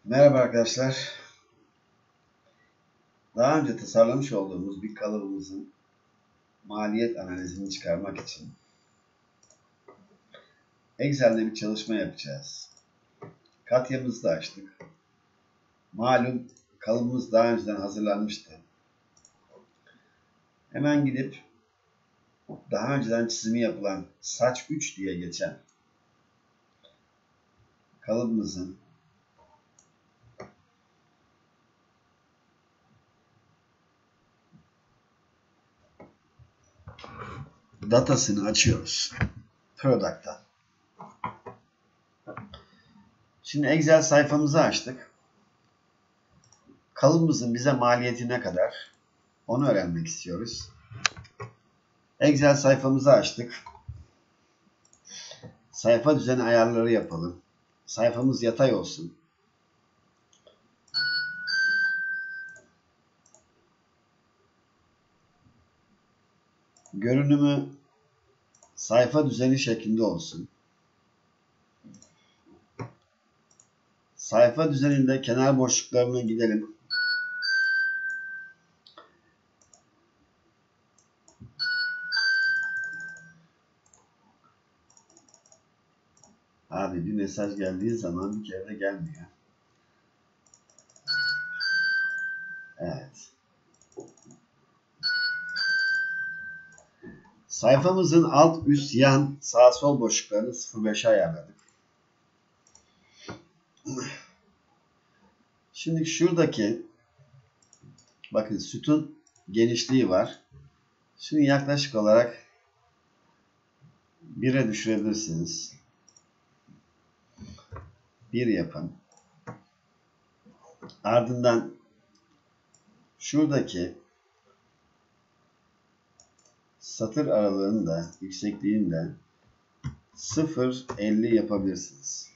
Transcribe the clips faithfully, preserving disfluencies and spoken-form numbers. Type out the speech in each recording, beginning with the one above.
Merhaba arkadaşlar. Daha önce tasarlamış olduğumuz bir kalıbımızın maliyet analizini çıkarmak için Excel'de bir çalışma yapacağız. Katya'mızı da açtık. Malum kalıbımız daha önceden hazırlanmıştı. Hemen gidip daha önceden çizimi yapılan saç üç diye geçen kalıbımızın datasını açıyoruz. Product'tan. Şimdi Excel sayfamızı açtık. Kalıbımızın bize maliyeti ne kadar? Onu öğrenmek istiyoruz. Excel sayfamızı açtık. Sayfa düzeni ayarları yapalım. Sayfamız yatay olsun. Görünümü sayfa düzeni şeklinde olsun. Sayfa düzeninde kenar boşluklarına gidelim. Abi bir mesaj geldiği zaman bir kere de gelmiyor. Evet. Sayfamızın alt, üst, yan, sağ, sol boşluklarını sıfır virgül beşe ayarladık. Şimdi şuradaki bakın sütun genişliği var. Şimdi yaklaşık olarak bire düşürebilirsiniz. bir yapın. Ardından şuradaki satır aralığını da yüksekliğini de sıfır virgül elli yapabilirsiniz.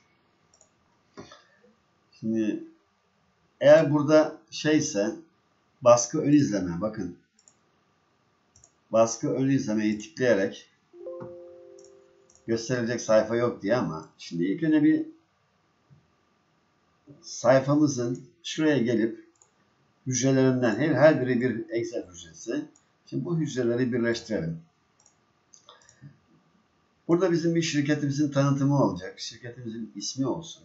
Şimdi eğer burada şeyse baskı ön izleme, bakın baskı ön izlemeyi tıklayarak gösterilecek sayfa yok diye, ama şimdi ilk önce bir sayfamızın şuraya gelip hücrelerinden her, her biri bir Excel hücresi. Şimdi bu hücreleri birleştirelim. Burada bizim bir şirketimizin tanıtımı olacak. Şirketimizin ismi olsun.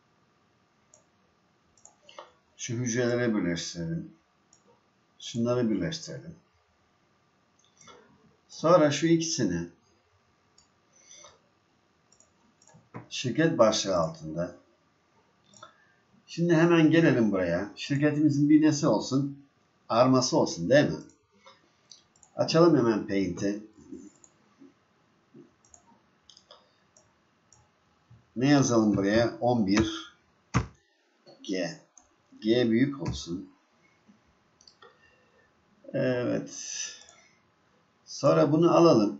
Şu hücreleri birleştirelim. Şunları birleştirelim. Sonra şu ikisini şirket başlığı altında. Şimdi hemen gelelim buraya. Şirketimizin bir nesi olsun? Arması olsun, değil mi? Açalım hemen Paint'i. Ne yazalım buraya? on bir G. G büyük olsun. Evet. Sonra bunu alalım.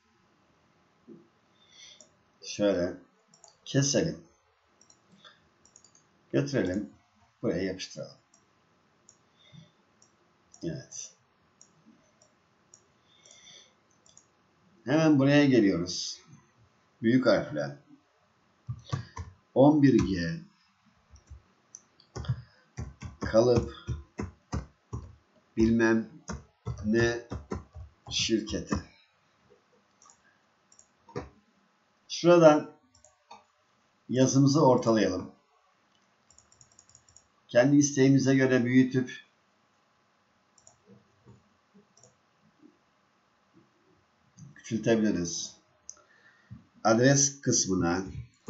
Şöyle keselim. Götürelim. Buraya yapıştıralım. Evet. Hemen buraya geliyoruz. Büyük harfler. on bir G kalıp bilmem ne şirketi. Şuradan yazımızı ortalayalım. Kendi isteğimize göre büyütüp küçültebiliriz. Adres kısmına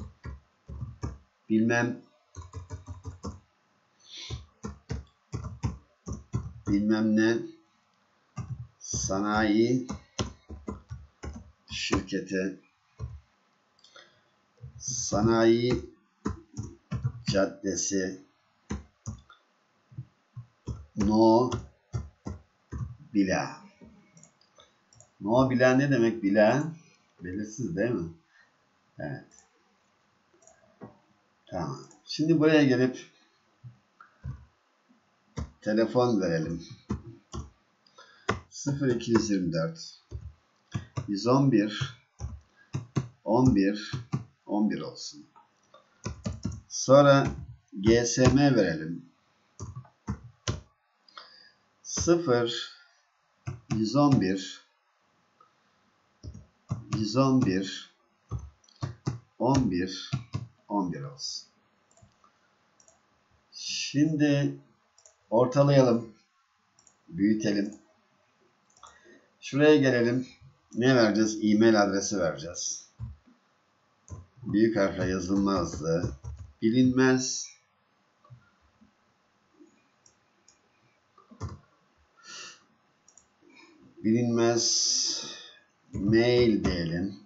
bilmem bilmem ne sanayi şirketi, sanayi caddesi, no bila. No bila ne demek? Bila belirsiz, değil mi? Evet. Tamam. Şimdi buraya gelip telefon verelim. sıfır iki yüz yirmi dört yüz on bir on bir on bir olsun. Sonra G S M verelim. sıfır, yüz on bir, yüz on bir, on bir, on bir olsun. Şimdi ortalayalım. Büyütelim. Şuraya gelelim. Ne vereceğiz? E-mail adresi vereceğiz. Büyük harfle yazılmazdı. Bilinmez. Bilinmez mail diyelim.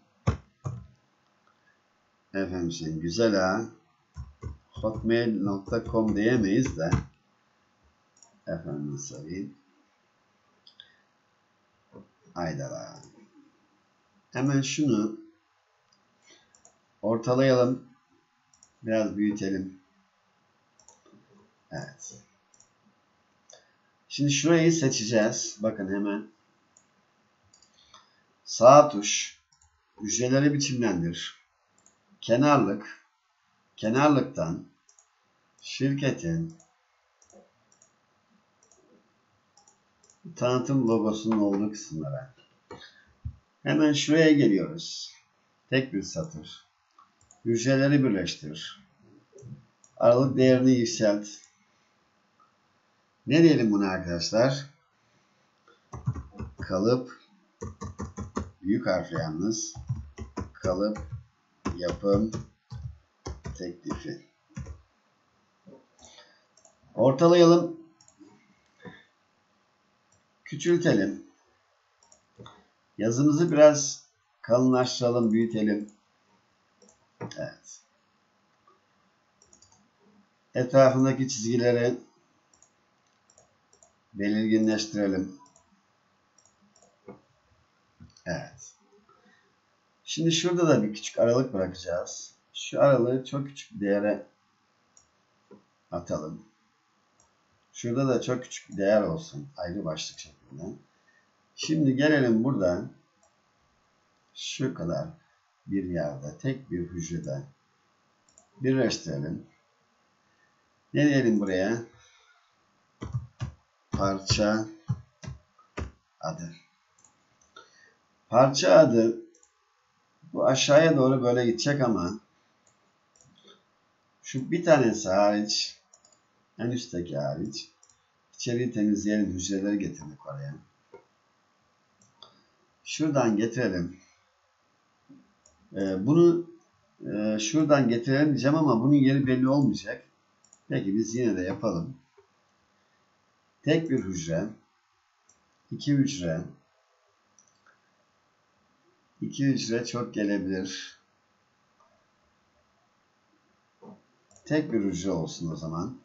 Efendim şimdi güzel ha. hotmail nokta com diyemeyiz de. Efendim söyleyeyim. Hayda. Hemen şunu ortalayalım. Biraz büyütelim. Evet. Şimdi şurayı seçeceğiz. Bakın hemen. Sağ tuş. Hücreleri biçimlendir. Kenarlık. Kenarlıktan şirketin tanıtım logosunun olduğu kısımlara. Hemen şuraya geliyoruz. Tek bir satır. Hücreleri birleştir. Aralık değerini yükselt. Ne diyelim buna arkadaşlar? Kalıp büyük harfle yalnız. Kalıp yapım teklifi. Ortalayalım. Küçültelim. Yazımızı biraz kalınlaştıralım, büyütelim. Evet. Etrafındaki çizgileri belirginleştirelim. Evet. Şimdi şurada da bir küçük aralık bırakacağız. Şu aralığı çok küçük bir değere atalım. Şurada da çok küçük bir değer olsun. Ayrı başlık şeklinde. Şimdi gelelim buradan. Şu kadar bir yerde, tek bir hücrede birleştirelim. Ne diyelim buraya? Parça adı. Parça adı bu aşağıya doğru böyle gidecek ama şu bir tanesi hariç, en üstteki hariç, içeriği temizleyelim, hücreleri getirdik oraya. Şuradan getirelim. Ee, bunu e, şuradan getirelim diyeceğim ama bunun yeri belli olmayacak. Peki biz yine de yapalım. Tek bir hücre, iki hücre, iki hücre çok gelebilir. Tek bir hücre olsun o zaman.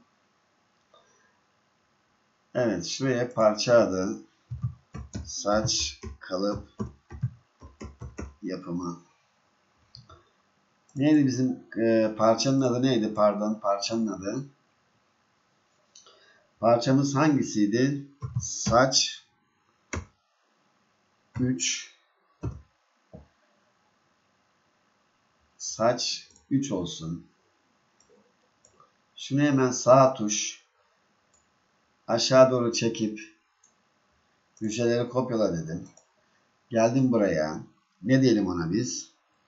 Evet, şuraya parça adı, saç, kalıp, yapımı. Neydi bizim e, parçanın adı neydi? Pardon, parçanın adı. Parçamız hangisiydi? Saç üç. Saç üç olsun. Şunu hemen sağ tuş aşağı doğru çekip hücreleri kopyala dedim. Geldim buraya. Ne diyelim ona biz?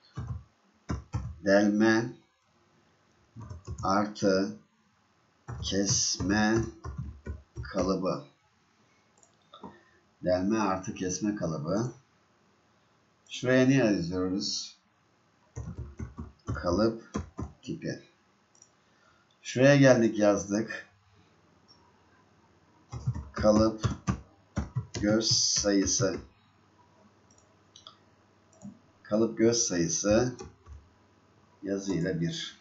Delme artı kesme kalıbı. Delme artı kesme kalıbı. Şuraya ne yazıyoruz? Kalıp tipi. Şuraya geldik, yazdık. Kalıp göz sayısı. Kalıp göz sayısı yazıyla bir.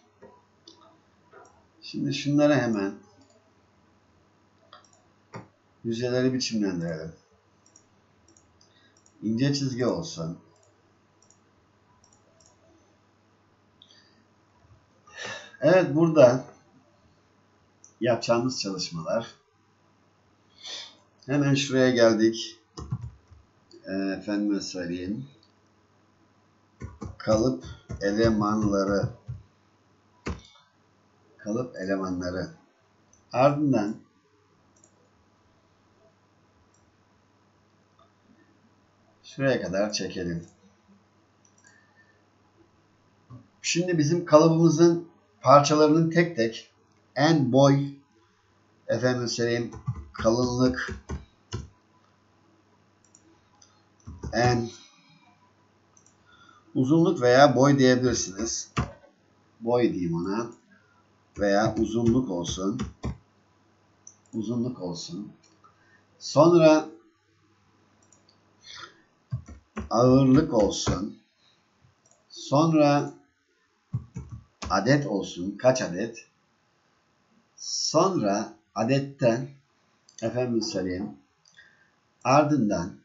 Şimdi şunları hemen hücreleri biçimlendirelim. İnce çizgi olsun. Evet, burada yapacağımız çalışmalar. Hemen şuraya geldik. Efendime söyleyeyim. Kalıp elemanları. kalıp elemanları. Ardından şuraya kadar çekelim. Şimdi bizim kalıbımızın parçalarının tek tek en boy, efendim söyleyeyim, kalınlık, en uzunluk veya boy diyebilirsiniz. Boy diyeyim ona. Veya uzunluk olsun. Uzunluk olsun. Sonra ağırlık olsun. Sonra adet olsun. Kaç adet? Sonra adetten, efendim söyleyeyim, ardından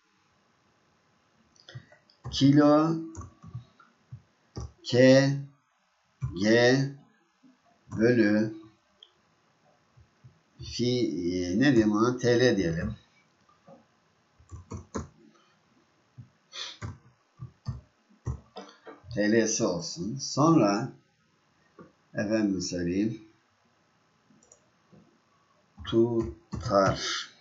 kilo, K, G bölü fi, ne diyeyim ona, T L diyelim. T L'si olsun. Sonra efendim söyleyeyim, tutar,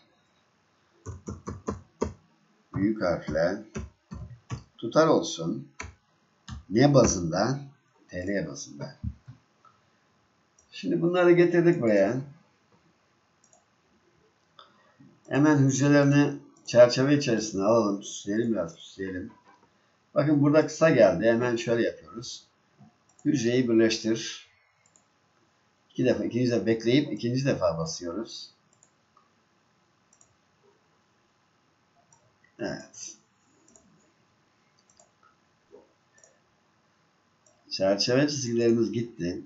büyük harfle tutar olsun. Ne bazında? T L bazında. Şimdi bunları getirdik buraya. Hemen hücrelerini çerçeve içerisine alalım. Süsleyelim, biraz süsleyelim. Bakın burada kısa geldi. Hemen şöyle yapıyoruz. Hücreyi birleştir. İki defa, ikinci defa bekleyip ikinci defa basıyoruz. Evet. Çerçeve çizgilerimiz gitti.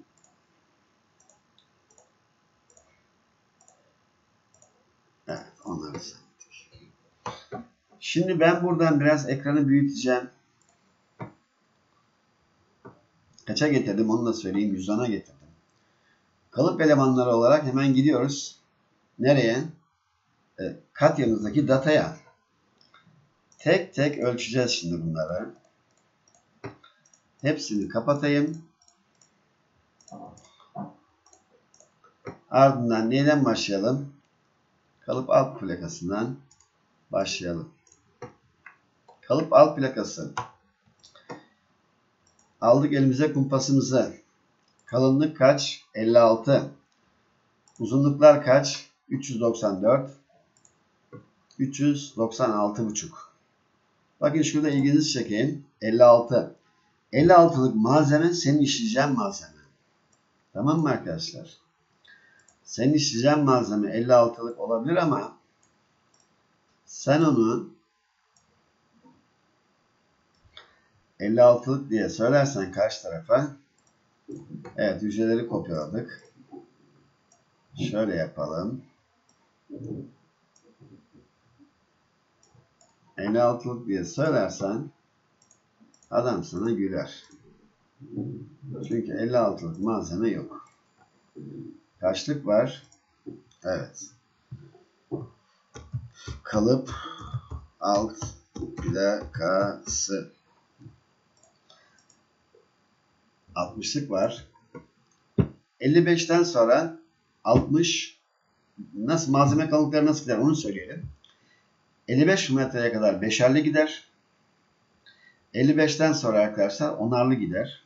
Evet, onları saydık. Şimdi ben buradan biraz ekranı büyüteceğim. Kaça getirdim onu da söyleyeyim. yüz ona getirdim. Kalıp elemanları olarak hemen gidiyoruz. Nereye? E, Katya'mızdaki dataya. Tek tek ölçeceğiz şimdi bunları. Hepsini kapatayım. Ardından neyden başlayalım? Kalıp alt plakasından başlayalım. Kalıp alt plakası. Aldık elimize kumpasımızı. Kalınlık kaç? elli altı. Uzunluklar kaç? üç yüz doksan dört. üç yüz doksan altı buçuk. Bakın şurada ilginizi çekeyim. elli altı. elli altılık malzeme senin işleyeceğin malzeme. Tamam mı arkadaşlar? Senin işleyeceğin malzeme elli altılık olabilir ama sen onu elli altılık diye söylersen karşı tarafa, evet, hücreleri kopyaladık. Şöyle yapalım. elli altılık diye söylersen adam sana güler. Çünkü elli altılık malzeme yok. Kaçlık var? Evet. Kalıp alt plakası. altmışlık var. elli beşten sonra altmış, nasıl malzeme kalınlıkları nasıl gider onu söyleyelim. elli beş metreye kadar beşerli gider. elli beşten sonra arkadaşlar onarlı gider.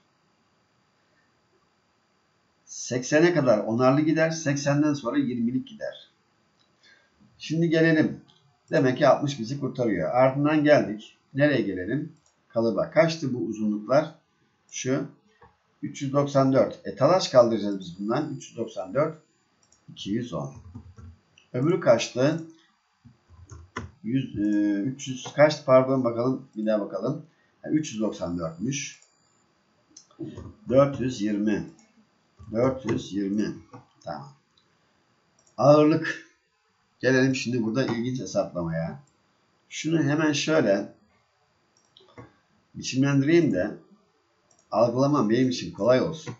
seksene kadar onarlı gider. seksenden sonra yirmilik gider. Şimdi gelelim. Demek ki altmış bizi kurtarıyor. Ardından geldik. Nereye gelelim? Kalıba. Kaçtı bu uzunluklar? Şu. üç yüz doksan dört. E talaş kaldıracağız biz bundan. üç yüz doksan dört. iki yüz on. Öbürü kaçtı? yüz, üç yüz kaçtı? Pardon, bakalım. Bir daha bakalım. Yani üç yüz doksan dörtmüş. dört yüz yirmi. dört yüz yirmi. Tamam. Ağırlık. Gelelim şimdi burada ilginç hesaplamaya. Şunu hemen şöyle biçimlendireyim de algılamam benim için kolay olsun.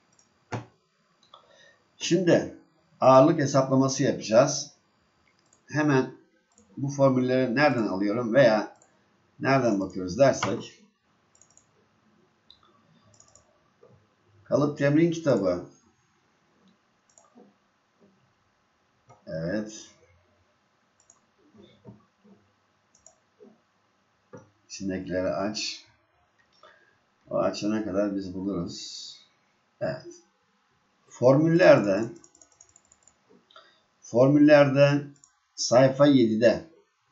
Şimdi ağırlık hesaplaması yapacağız. Hemen bu formülleri nereden alıyorum veya nereden bakıyoruz dersek, Kalıp Temrin Kitabı Evet. İçindekileri aç. O açana kadar biz buluruz. Evet. Formüllerde formüllerde sayfa yedide,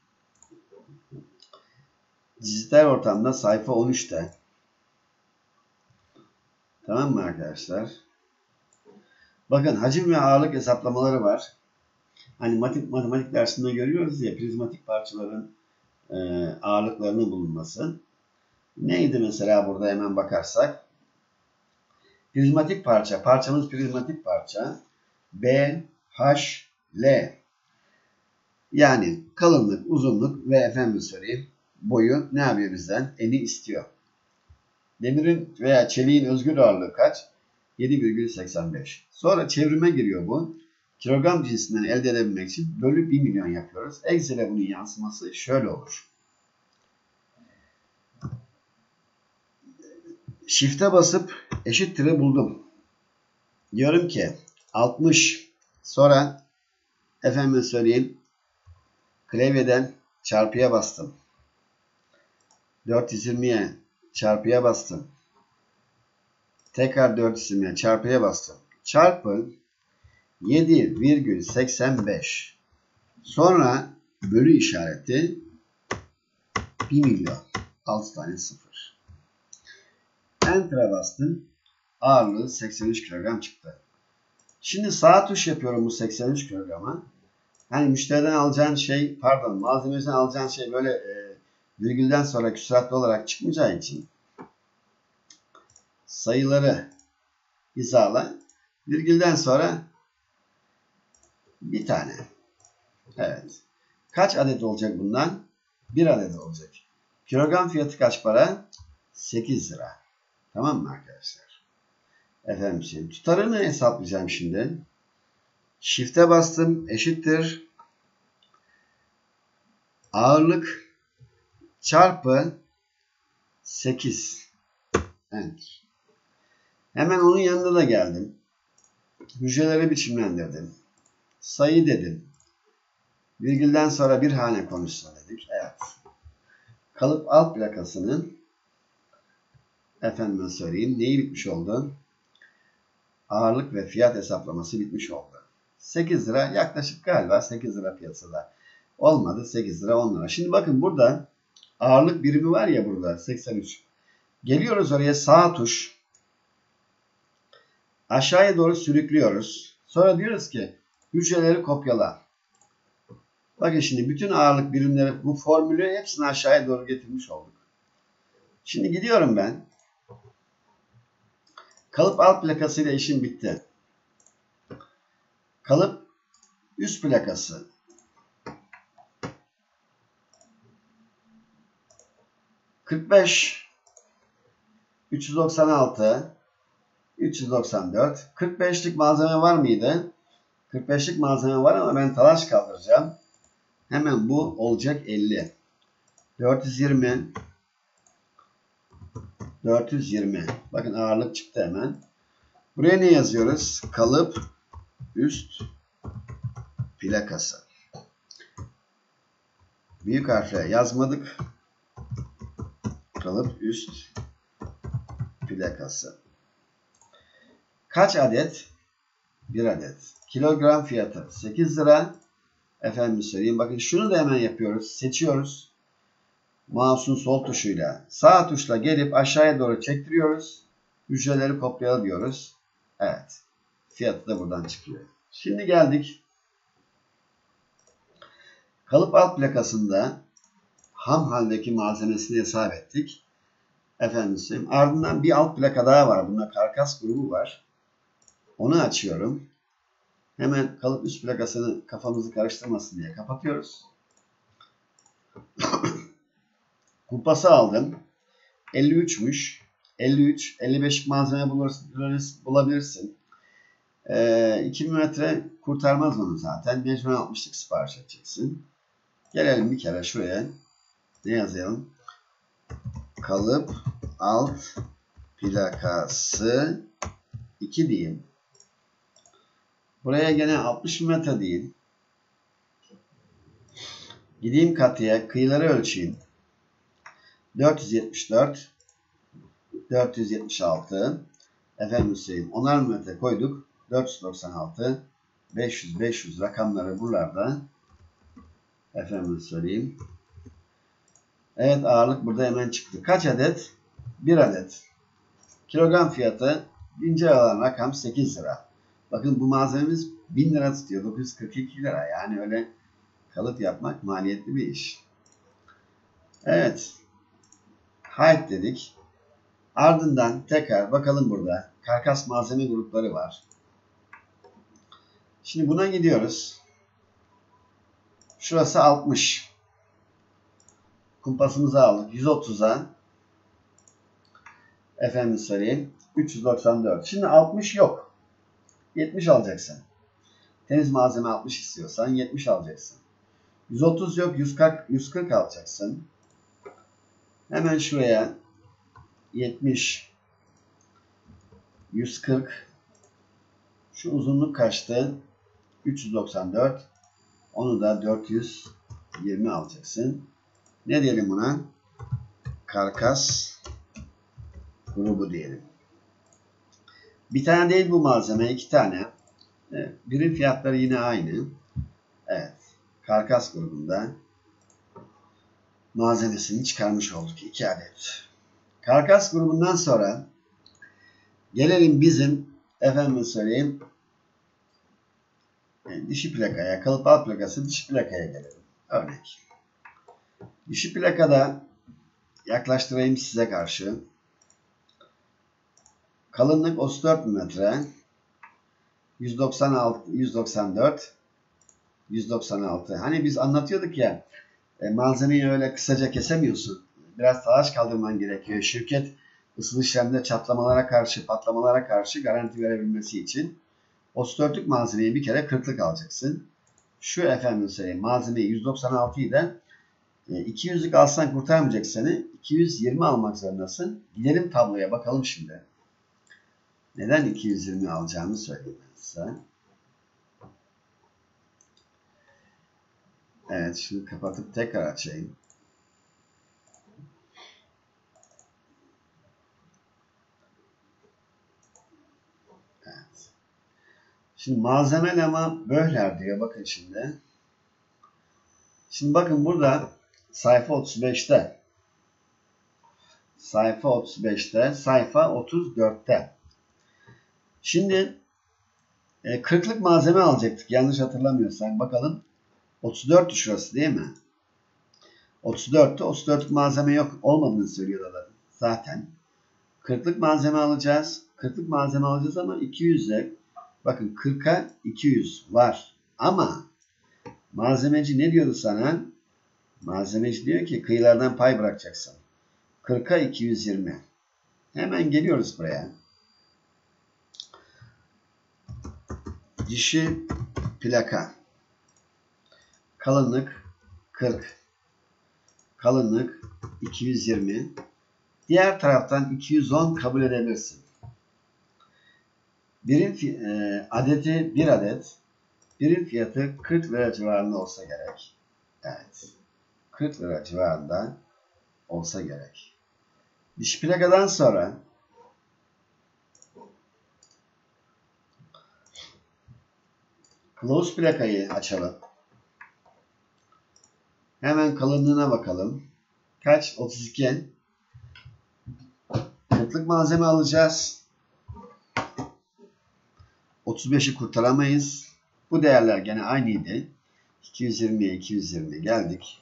dijital ortamda sayfa on üçte. Tamam mı arkadaşlar? Bakın hacim ve ağırlık hesaplamaları var. Hani matematik, matematik dersinde görüyoruz ya, prizmatik parçaların e, ağırlıklarının bulunması. Neydi mesela burada hemen bakarsak? Prizmatik parça. Parçamız prizmatik parça. B, H, L. Yani kalınlık, uzunluk ve efendim söyleyeyim boyu ne yapıyor bizden? Eni istiyor. Demirin veya çeliğin özgür ağırlığı kaç? yedi virgül seksen beş. Sonra çevrime giriyor bu. Kilogram cinsinden elde edebilmek için bölü bir milyon yapıyoruz. Excel'e bunun yansıması şöyle olur. Shift'e basıp eşittir'i buldum. Diyorum ki altmış, sonra efendim söyleyeyim klavyeden çarpıya bastım. dört yüz yirmiye çarpıya bastım. Tekrar dört yüz yirmiye çarpıya bastım. Çarpı yedi virgül seksen beş. Sonra bölü işareti bir milyon. altı tane sıfır. Enter'a bastım. Ağırlığı seksen üç kilogram çıktı. Şimdi sağ tuş yapıyorum bu seksen üç kilograma. Hani müşteriden alacağın şey, pardon malzemeden alacağın şey böyle e, virgülden sonra küsuratlı olarak çıkmayacağı için sayıları hizala. Virgülden sonra bir tane. Evet. Kaç adet olacak bundan? Bir adet olacak. Kilogram fiyatı kaç para? sekiz lira. Tamam mı arkadaşlar? Efendim şimdi tutarını hesaplayacağım şimdi. Shift'e bastım. Eşittir. Ağırlık çarpı sekiz. Enter. Hemen onun yanında da geldim. Hücreleri biçimlendirdim. Sayı dedim. Virgülden sonra bir hane konuşsun dedik. Evet. Kalıp alt plakasının efendime söyleyeyim neyi bitmiş oldu? Ağırlık ve fiyat hesaplaması bitmiş oldu. sekiz lira yaklaşık galiba sekiz lira piyasada. Olmadı sekiz lira on lira. Şimdi bakın burada ağırlık birimi var ya burada seksen üç. Geliyoruz oraya sağ tuş. Aşağıya doğru sürüklüyoruz. Sonra diyoruz ki hücreleri kopyala. Bakın şimdi bütün ağırlık birimleri bu formülü hepsini aşağıya doğru getirmiş olduk. Şimdi gidiyorum ben. Kalıp alt plakasıyla işim bitti. Kalıp üst plakası. kırk beş, üç yüz doksan altı, üç yüz doksan dört. kırk beşlik malzeme var mıydı? kırk beşlik malzeme var ama ben talaş kaldıracağım. Hemen bu olacak elli. dört yüz yirmi. dört yüz yirmi. Bakın ağırlık çıktı hemen. Buraya ne yazıyoruz? Kalıp üst plakası. Büyük harfle yazmadık. Kalıp üst plakası. Kaç adet? bir adet. Kilogram fiyatı sekiz lira. Efendim söyleyeyim. Bakın şunu da hemen yapıyoruz. Seçiyoruz. Mouse'un sol tuşuyla. Sağ tuşla gelip aşağıya doğru çektiriyoruz. Hücreleri kopyala diyoruz. Evet. Fiyatı da buradan çıkıyor. Şimdi geldik. Kalıp alt plakasında ham haldeki malzemesini hesap ettik. Efendim söyleyeyim. Ardından bir alt plaka daha var. Bunda karkas grubu var. Onu açıyorum. Hemen kalıp üst plakasını kafamızı karıştırmasın diye kapatıyoruz. Kupası aldım. elli üçmüş. elli üç, elli beşlik malzeme bulabilirsin. Ee, iki milimetre kurtarmaz onu zaten. Mecburen altmışlık sipariş edeceksin. Gelelim bir kere şuraya. Ne yazalım? Kalıp alt plakası iki diyeyim. Buraya gene altmış milimetre değil. Gideyim katıya, kıyıları ölçeyim. dört yüz yetmiş dört, dört yüz yetmiş altı, efendim söyleyeyim onar milimetre koyduk. dört yüz doksan altı, beş yüz, beş yüz rakamları buralarda. Efendim söyleyeyim. Evet, ağırlık burada hemen çıktı. Kaç adet? bir adet. Kilogram fiyatı birinci alan rakam sekiz lira. Bakın bu malzememiz bin lira tutuyor. dokuz yüz kırk iki lira. Yani öyle kalıp yapmak maliyetli bir iş. Evet. Height dedik. Ardından tekrar bakalım burada. Karkas malzeme grupları var. Şimdi buna gidiyoruz. Şurası altmış. Kumpasımızı aldık. yüz otuza efendim söyleyeyim. üç yüz doksan dört. Şimdi altmış yok. yetmiş alacaksın. Temiz malzeme altmış istiyorsan yetmiş alacaksın. yüz otuz yok. yüz kırk, yüz kırk alacaksın. Hemen şuraya yetmiş, yüz kırk. Şu uzunluk kaçtı? üç yüz doksan dört. Onu da dört yüz yirmi alacaksın. Ne diyelim buna? Karkas grubu diyelim. Bir tane değil bu malzeme, iki tane. Evet, birim fiyatları yine aynı. Evet. Karkas grubunda malzemesini çıkarmış olduk. iki adet. Karkas grubundan sonra gelelim bizim efendim söyleyeyim dişi plakaya, kalıp alt plakası dişi plakaya gelelim. Örnek. Dişi plakada yaklaştırayım size karşı. Kalınlık otuz dört milimetre. yüz doksan altı, yüz doksan dört, yüz doksan altı. Hani biz anlatıyorduk ya, e, malzemeyi öyle kısaca kesemiyorsun. Biraz talaş kaldırman gerekiyor. Şirket ısıl işlemde çatlamalara karşı, patlamalara karşı garanti verebilmesi için otuz dörtlük malzemeyi bir kere kırklık alacaksın. Şu efendim söyleyeyim malzemeyi yüz doksan altıyı da e, iki yüzlük alsan kurtarmayacak seni. iki yüz yirmi almak zorundasın. Gidelim tabloya bakalım şimdi. Neden iki yüz yirmi alacağımı söyleyeyim ben size. Evet, şunu kapatıp tekrar açayım. Evet. Şimdi malzeme lema Böhler diyor. Bakın şimdi. Şimdi bakın burada sayfa otuz beşte. Sayfa otuz beşte. Sayfa otuz dörtte. Şimdi e, kırklık malzeme alacaktık. Yanlış hatırlamıyorsam. Bakalım. otuz dört şurası değil mi? otuz dörtte otuz dörtlük malzeme yok. Olmadığını söylüyorlar zaten. kırklık malzeme alacağız. kırklık malzeme alacağız ama iki yüze bakın kırka iki yüz var. Ama malzemeci ne diyordu sana? Malzemeci diyor ki kıyılardan pay bırakacaksın. kırka iki yüz yirmi. Hemen geliyoruz buraya. Dişi plaka. Kalınlık kırk. Kalınlık iki yüz yirmi. Diğer taraftan iki yüz on kabul edebilirsin. Birim e, adeti bir adet. Birim fiyatı kırk lira civarında olsa gerek. Evet. kırk lira civarında olsa gerek. Diş plakadan sonra kılavuz plakayı açalım. Hemen kalınlığına bakalım. Kaç? otuz iki. kırklık malzeme alacağız. otuz beşi kurtaramayız. Bu değerler gene aynıydı. iki yüz yirmiye iki yüz yirmi geldik.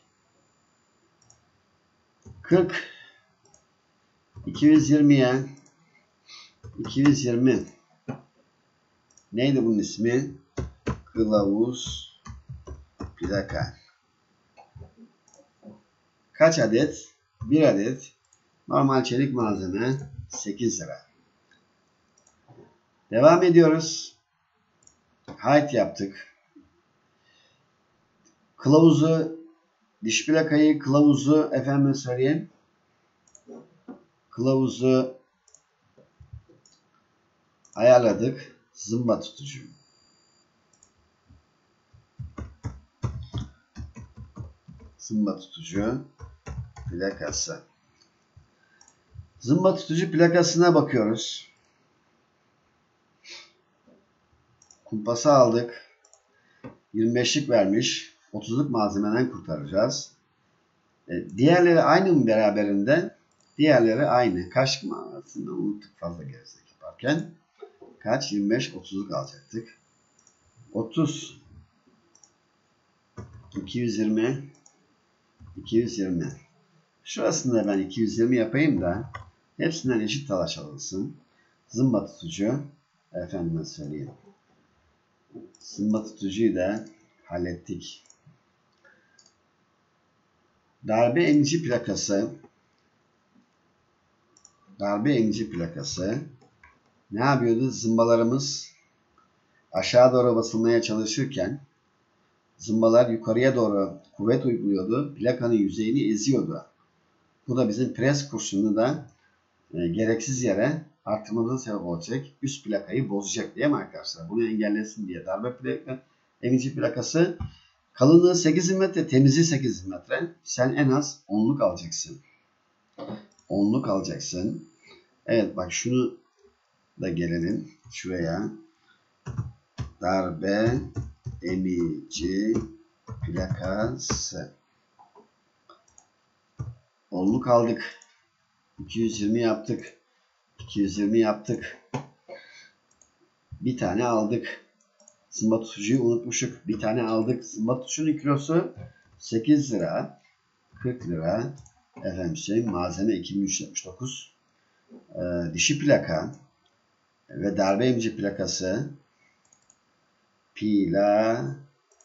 kırk iki yüz yirmiye iki yüz yirmi neydi bunun ismi? Kılavuz plaka. Kaç adet? bir adet. Normal çelik malzeme sekiz lira. Devam ediyoruz. Height yaptık. Kılavuzu, diş plakayı, kılavuzu efendim söyleyeyim. Kılavuzu ayarladık. Zımba tutucu. Zımba tutucu plakası. Zımba tutucu plakasına bakıyoruz. Kumpası aldık. yirmi beşlik vermiş. otuzluk malzemeden kurtaracağız. E, diğerleri aynı mı beraberinde? Diğerleri aynı. Kaç mı aslında unuttuk fazla gerizek yaparken. Kaç? yirmi beş, otuzluk alacaktık. otuz, iki yüz yirmi, iki yüz yirmi. Şurasında ben iki yüz yirmi yapayım da hepsinden eşit talaş alınsın. Zımba tutucu, efendime söyleyeyim. Zımba tutucuyu da hallettik. Darbe emici plakası. Darbe emici plakası. Ne yapıyordu? Zımbalarımız aşağı doğru basılmaya çalışırken zımbalar yukarıya doğru kuvvet uyguluyordu. Plakanın yüzeyini eziyordu. Bu da bizim pres kursunu da e, gereksiz yere arttırmamıza sebep olacak. Üst plakayı bozacak diye mi arkadaşlar? Bunu engellesin diye darbe plaka, emici plakası. Kalınlığı sekiz milimetre, temizliği sekiz milimetre. Sen en az onluk alacaksın. onluk alacaksın. Evet bak şunu da gelelim şuraya. Darbe emici plakası. Onluk aldık. iki yüz yirmi yaptık. iki yüz yirmi yaptık. Bir tane aldık. Zımba tutucuyu unutmuşuk. Bir tane aldık. Zımba tutucunun kilosu sekiz lira. kırk lira. Efendim şey, malzeme iki bin üç yüz yetmiş dokuz. Ee, dişi plaka ve darbe emici plakası. Pila.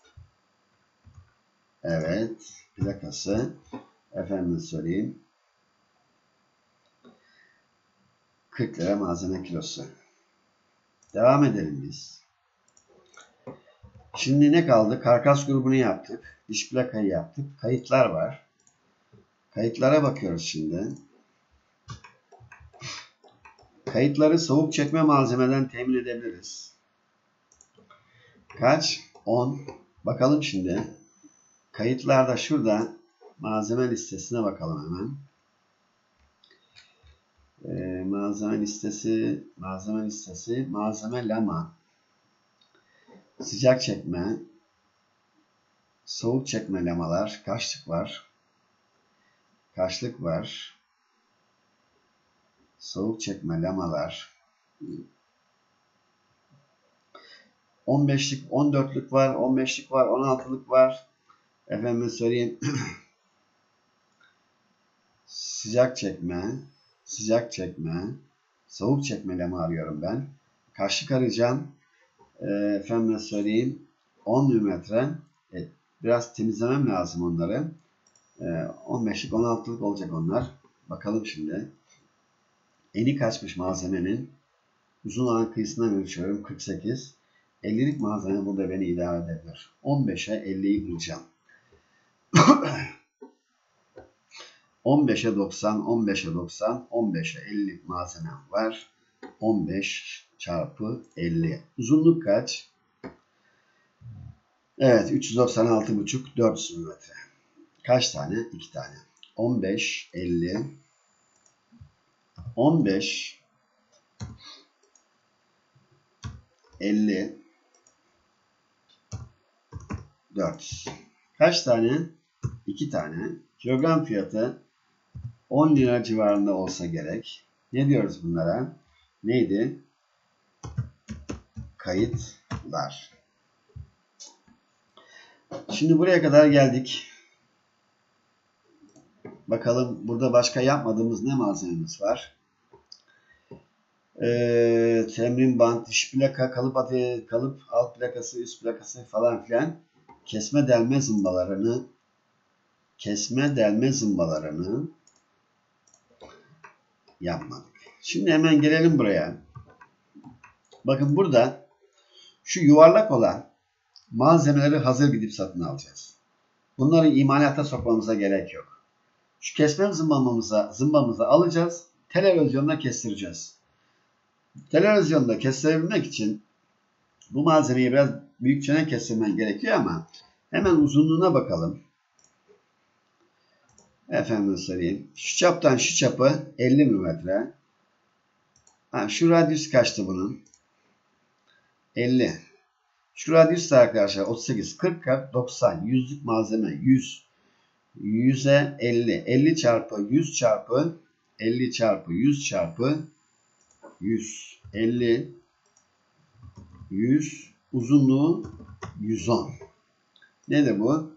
Evet. Plakası. Efendim söyleyeyim. kırk lira malzeme kilosu. Devam edelim biz. Şimdi ne kaldı? Karkas grubunu yaptık. Diş plakayı yaptık. Kayıtlar var. Kayıtlara bakıyoruz şimdi. Kayıtları soğuk çekme malzemeden temin edebiliriz. Kaç? on. Bakalım şimdi. Kayıtlarda şurada malzeme listesine bakalım hemen. Ee, malzeme listesi, malzeme listesi, malzeme lama, sıcak çekme, soğuk çekme lamalar, kaçlık var, kaçlık var, soğuk çekme lamalar, on beşlik, on dörtlük var, on beşlik var, on altılık var, efendim söyleyeyim, sıcak çekme, sıcak çekme, soğuk çekme lama arıyorum ben, kaçlık arayacağım. Efendim söyleyeyim on milimetre. Evet, biraz temizlemem lazım onları. on beşlik on altılık olacak onlar. Bakalım şimdi. Eni kaçmış malzemenin. Uzun alan kıyısından ölçüyorum. kırk sekiz. ellilik malzeme burada beni idare edebilir. on beşe elliyi bulacağım. on beşe doksan, on beşe doksan, on beşe ellilik malzemem var. on beş çarpı elli. Uzunluk kaç? Evet, üç yüz doksan altı buçuk, dört yüz milimetre. Kaç tane? iki tane. on beş, elli, on beş, elli, dört yüz. Kaç tane? iki tane. Kilogram fiyatı on lira civarında olsa gerek. Ne diyoruz bunlara? Neydi? Kayıtlar. Şimdi buraya kadar geldik. Bakalım burada başka yapmadığımız ne malzememiz var? Ee, temrin bant, diş plaka, kalıp, atı, kalıp alt plakası, üst plakası falan filan. Kesme delme zımbalarını kesme delme zımbalarını yapmadık. Şimdi hemen gelelim buraya. Bakın burada şu yuvarlak olan malzemeleri hazır gidip satın alacağız. Bunları imalata sokmamıza gerek yok. Şu kesme zımbamızı, zımbamızı alacağız. Televizyonda kestireceğiz. Televizyonda kestirebilmek için bu malzemeyi biraz büyükçe kestirmen gerekiyor ama hemen uzunluğuna bakalım. Efendim söyleyeyim. Şu çaptan şu çapı elli milimetre. Ha, şu radyüs kaçtı bunun? elli. Şu radyüs de arkadaşlar otuz sekiz, kırk, kırk, doksan. Yüzlük malzeme yüz. yüze elli. elli çarpı yüz çarpı elli çarpı yüz çarpı yüz. elli. yüz. Uzunluğu yüz on. Nedir bu?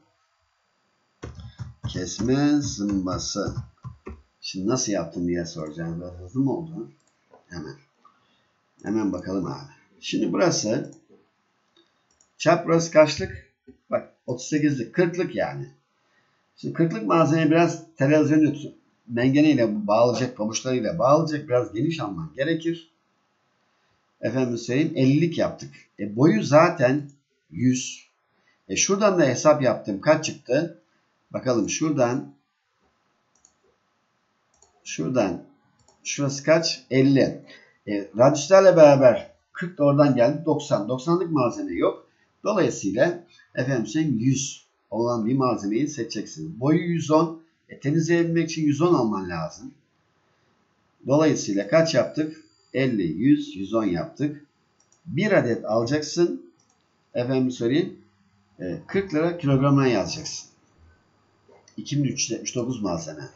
Kesme zımbası. Şimdi nasıl yaptım diye soracağım. Biraz hızlı mı oldu? Hemen. Hemen bakalım abi. Şimdi burası çapraz kaçlık? Bak otuz sekizlik, kırklık yani. Şimdi kırklık malzemeyi biraz televizyon mengeneyle bağlayacak, pabuçlarıyla bağlayacak, biraz geniş alman gerekir. Efendim söyleyeyim, ellilik yaptık. E boyu zaten yüz. E şuradan da hesap yaptım. Kaç çıktı? Bakalım şuradan şuradan şurası kaç? elli. E, radyüslerle beraber kırk da oradan geldi. doksan. doksanlık malzeme yok. Dolayısıyla efendim söyleyeyim yüz olan bir malzemeyi seçeceksiniz. Boyu yüz on. E, temizleyebilmek için yüz on alman lazım. Dolayısıyla kaç yaptık? elli, yüz, yüz on yaptık. Bir adet alacaksın. Efendim söyleyeyim. E, kırk lira kilogramına yazacaksın. iki bin üç yüz yetmiş dokuz malzeme.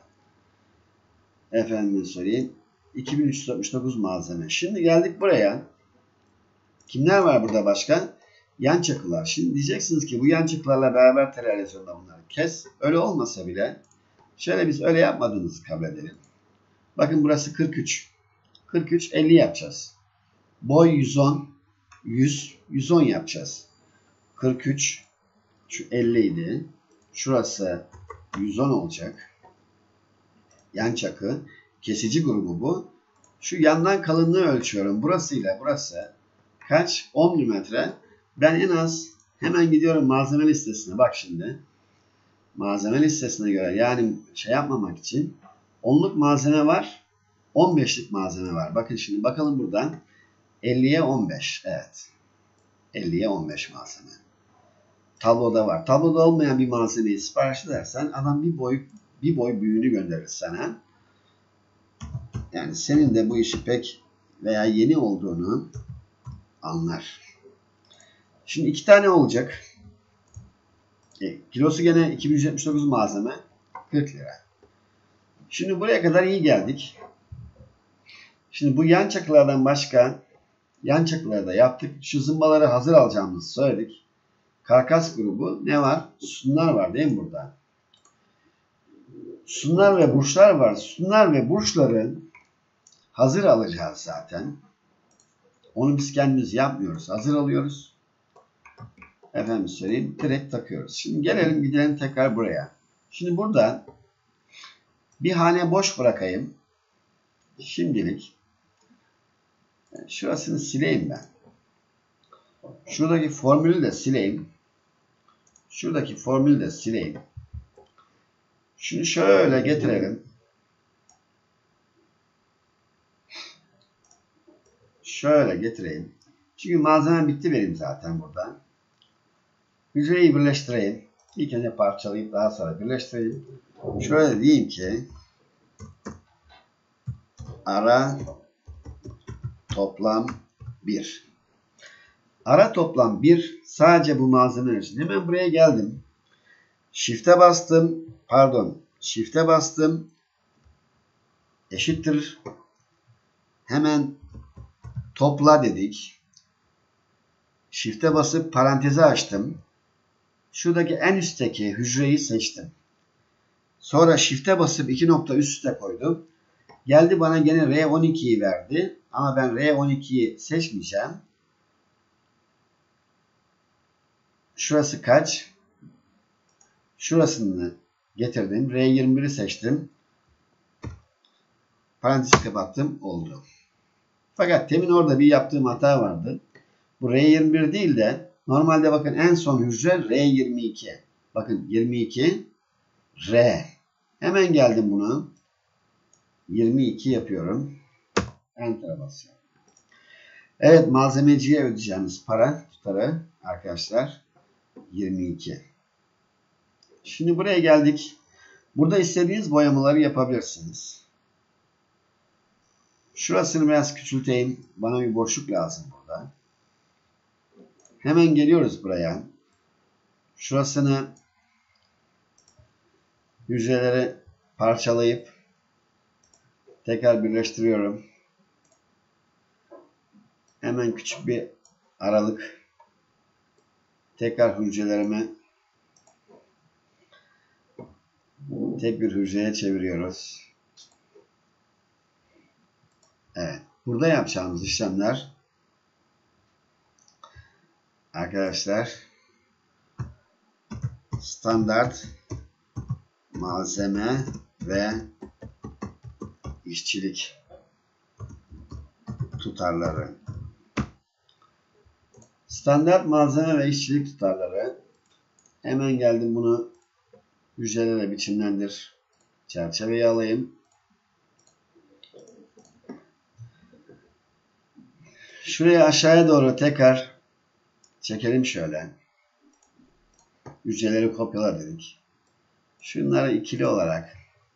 Efendim söyleyeyim. iki bin üç yüz yetmiş dokuz malzeme. Şimdi geldik buraya. Kimler var burada başka? Yan çakılar. Şimdi diyeceksiniz ki bu yan çakılarla beraber televizyon bunları kes. Öyle olmasa bile şöyle biz öyle yapmadığımızı kabul edelim. Bakın burası kırk üç. kırk üç, elli yapacağız. Boy yüz on. yüz, yüz on yapacağız. kırk üç. Şu elli idi. Şurası yüz on olacak. Yan çakı. Kesici grubu bu. Şu yandan kalınlığı ölçüyorum. Burasıyla burası kaç? on milimetre. Ben en az hemen gidiyorum malzeme listesine. Bak şimdi. Malzeme listesine göre yani şey yapmamak için onluk malzeme var. on beşlik malzeme var. Bakın şimdi bakalım buradan. elliye on beş. Evet. elliye on beş malzeme. Tabloda var. Tabloda olmayan bir malzemeyi sipariş edersen adam bir boy bir boy büyüğünü gönderir sana. Yani senin de bu işi pek veya yeni olduğunu anlar. Şimdi iki tane olacak. E, kilosu gene iki bin yüz yetmiş dokuz malzeme. kırk lira. Şimdi buraya kadar iyi geldik. Şimdi bu yan çakılardan başka yan çakıları da yaptık. Şu zımbaları hazır alacağımızı söyledik. Karkas grubu ne var? Sütunlar var değil mi burada? Sütunlar ve burçlar var. Sütunlar ve burçları hazır alacağız zaten. Onu biz kendimiz yapmıyoruz. Hazır alıyoruz. Efendim söyleyeyim. Direkt takıyoruz. Şimdi gelelim gidelim tekrar buraya. Şimdi burada bir hane boş bırakayım. Şimdilik. Yani şurasını sileyim ben. Şuradaki formülü de sileyim. Şuradaki formülü de sileyim. Şunu şöyle getirelim. Şöyle getireyim. Çünkü malzemem bitti benim zaten burada. Hücreyi birleştireyim. İlk önce parçalayıp daha sonra birleştireyim. Şöyle diyeyim ki ara toplam bir. Ara toplam bir sadece bu malzemeler için. Hemen buraya geldim. Shift'e bastım. Pardon. Shift'e bastım. Eşittir. Hemen topla dedik. Shift'e basıp parantezi açtım. Şuradaki en üstteki hücreyi seçtim. Sonra Shift'e basıp iki nokta üst üste koydum. Geldi bana gene R on ikiyi verdi. Ama ben R on ikiyi seçmeyeceğim. Şurası kaç? Şurasını getirdim. R yirmi biri seçtim. Parantezi kapattım. Oldu. Fakat temin orada bir yaptığım hata vardı. Bu R yirmi bir değil de normalde bakın en son hücre R yirmi iki. Bakın yirmi iki R. Hemen geldim bunu. yirmi iki yapıyorum. Enter'a basıyorum. Evet, malzemeciye ödeyeceğimiz para tutarı arkadaşlar yirmi iki. Şimdi buraya geldik. Burada istediğiniz boyamaları yapabilirsiniz. Şurasını biraz küçülteyim. Bana bir boşluk lazım burada. Hemen geliyoruz buraya. Şurasını hücreleri parçalayıp tekrar birleştiriyorum. Hemen küçük bir aralık. Tekrar hücrelerimi tek bir hücreye çeviriyoruz. Evet. Burada yapacağımız işlemler arkadaşlar standart malzeme ve işçilik tutarları. Standart malzeme ve işçilik tutarları. Hemen geldim, bunu hücrelere biçimlendir. Çerçeveyi alayım. Şuraya aşağıya doğru tekrar çekelim şöyle. Hücreleri kopyala dedik. Şunları ikili olarak.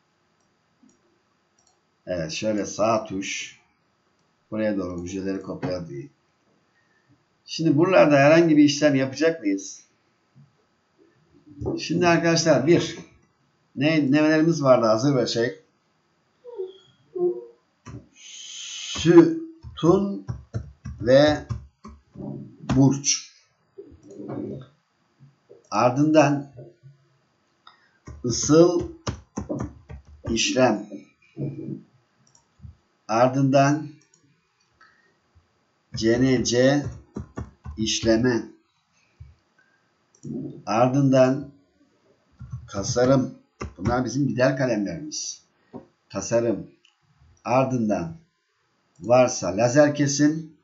Evet, şöyle sağ tuş. Buraya doğru hücreleri kopyala diyeyim. Şimdi buralarda herhangi bir işlem yapacak mıyız? Şimdi arkadaşlar bir ne nelerimiz vardı hazır ve şey sütun ve burç. Ardından ısıl işlem. Ardından C N C işleme. Ardından tasarım. Bunlar bizim gider kalemlerimiz. Tasarım. Ardından varsa lazer kesim.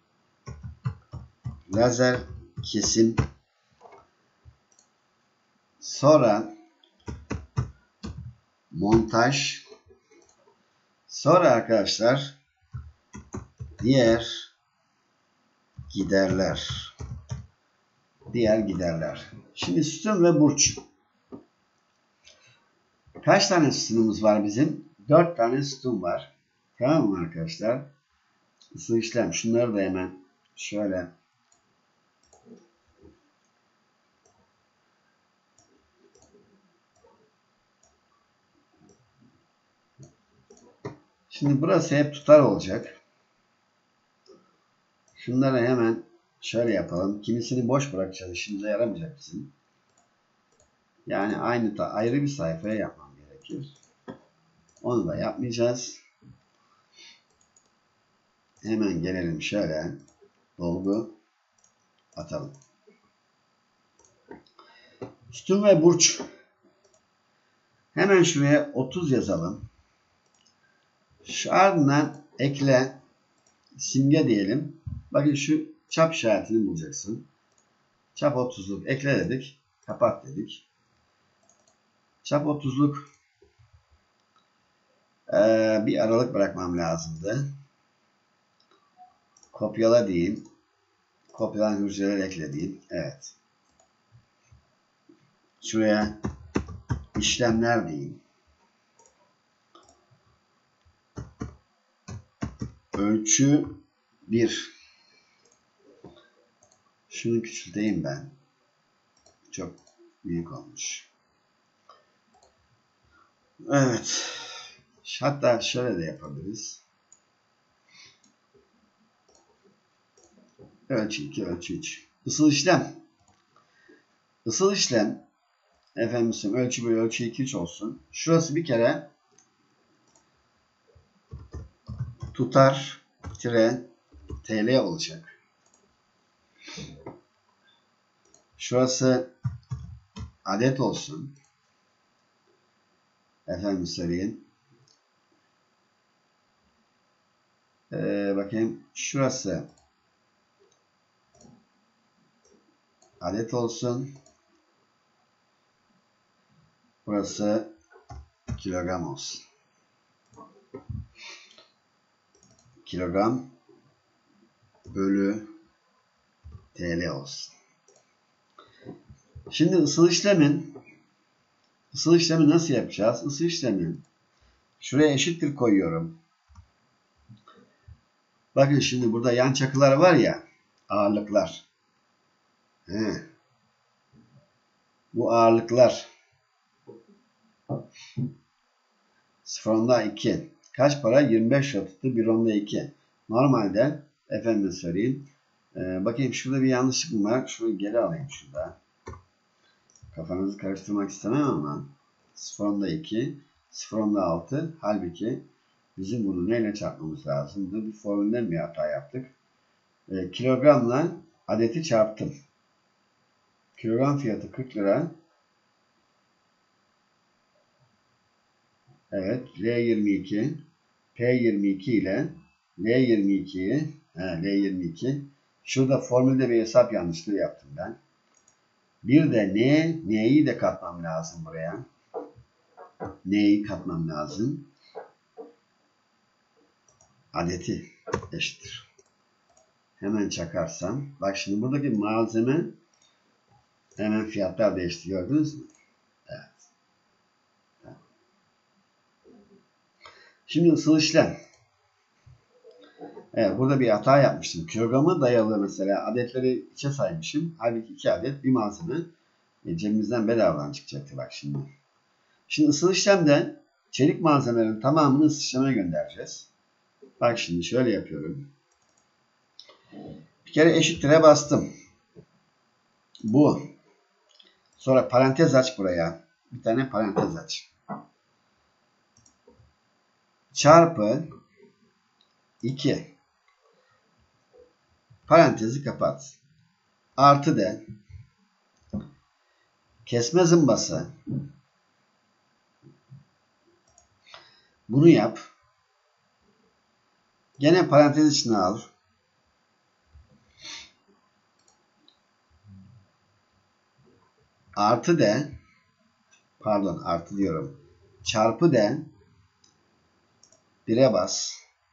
Lazer kesim. Sonra montaj. Sonra arkadaşlar diğer giderler. Diğer giderler. Şimdi sütun ve burç. Kaç tane sütunumuz var bizim? Dört tane sütun var. Tamam mı arkadaşlar? Isı işlem. Şunları da hemen şöyle şimdi burası hep tutar olacak. Şunları hemen şöyle yapalım. Kimisini boş bırakacağız. İşimize yaramayacak bizim. Yani aynı da ayrı bir sayfaya yapmam gerekir. Onu da yapmayacağız. Hemen gelelim şöyle. Dolgu atalım. Sütun ve burç. Hemen şuraya otuz yazalım. Şu ardından ekle simge diyelim. Bakın şu çap işaretini bulacaksın. Çap otuzluk ekle dedik. Kapat dedik. Çap otuzluk ee, bir aralık bırakmam lazımdı. Kopyala diyeyim. Kopyalan hücreleri ekle diyeyim. Evet. Şuraya işlemler diyeyim. Ölçü bir. Şunu küçülteyim ben. Çok büyük olmuş. Evet. Hatta şöyle de yapabiliriz. Ölçü iki, ölçü üç. Isıl işlem. Isıl işlem. Efendim ölçü bir, ölçü iki, üç olsun. Şurası bir kere tutar tire T L olacak. Şurası adet olsun. Efendim söyleyeyim. Ee, bakayım. Şurası adet olsun. Burası kilogram olsun. Kilogram bölü T L olsun. Şimdi ısıl işlemin Isı işlemi nasıl yapacağız? Isı işlemi. Şuraya eşittir koyuyorum. Bakın şimdi burada yan çakılar var ya. Ağırlıklar. He. Bu ağırlıklar. sıfır onda iki. Kaç para? yirmi beş lira tuttu. bir onda iki. Normalde efendim söyleyeyim. Ee, bakayım şurada bir yanlışlık mı var? Şunu geri alayım şurada. Kafanızı karıştırmak istemem ama sıfır onda iki, sıfır onda altı. Halbuki bizim bunu neyle çarpmamız lazımdı? Bir formülden bir hata yaptık. Ee, kilogramla adeti çarptım. Kilogram fiyatı kırk lira. Evet. L yirmi iki, P yirmi iki ile L yirmi ikiyi L yirmi iki. Şurada formülde bir hesap yanlışlığı yaptım ben. Bir de N, N'yi de katmam lazım buraya. N'yi katmam lazım. Adeti eşittir. Hemen çakarsam. Bak şimdi buradaki malzeme hemen fiyatlar değişti. Gördünüz mü? Evet. Şimdi ısıl işlem. Evet, burada bir hata yapmıştım. Kilogramı dayalı mesela adetleri içe saymışım. Halbuki iki adet bir malzeme e, cebimizden bedavadan çıkacaktı bak şimdi. Şimdi ısıl işlemde çelik malzemelerin tamamını ısı işleme göndereceğiz. Bak şimdi şöyle yapıyorum. Bir kere eşittir'e bastım. Bu. Sonra parantez aç buraya. Bir tane parantez aç. Çarpı iki. Parantezi kapat. Artı de kesme zımbası. Bunu yap. Gene parantez içine al. Artı de pardon artı diyorum. Çarpı de bire bas.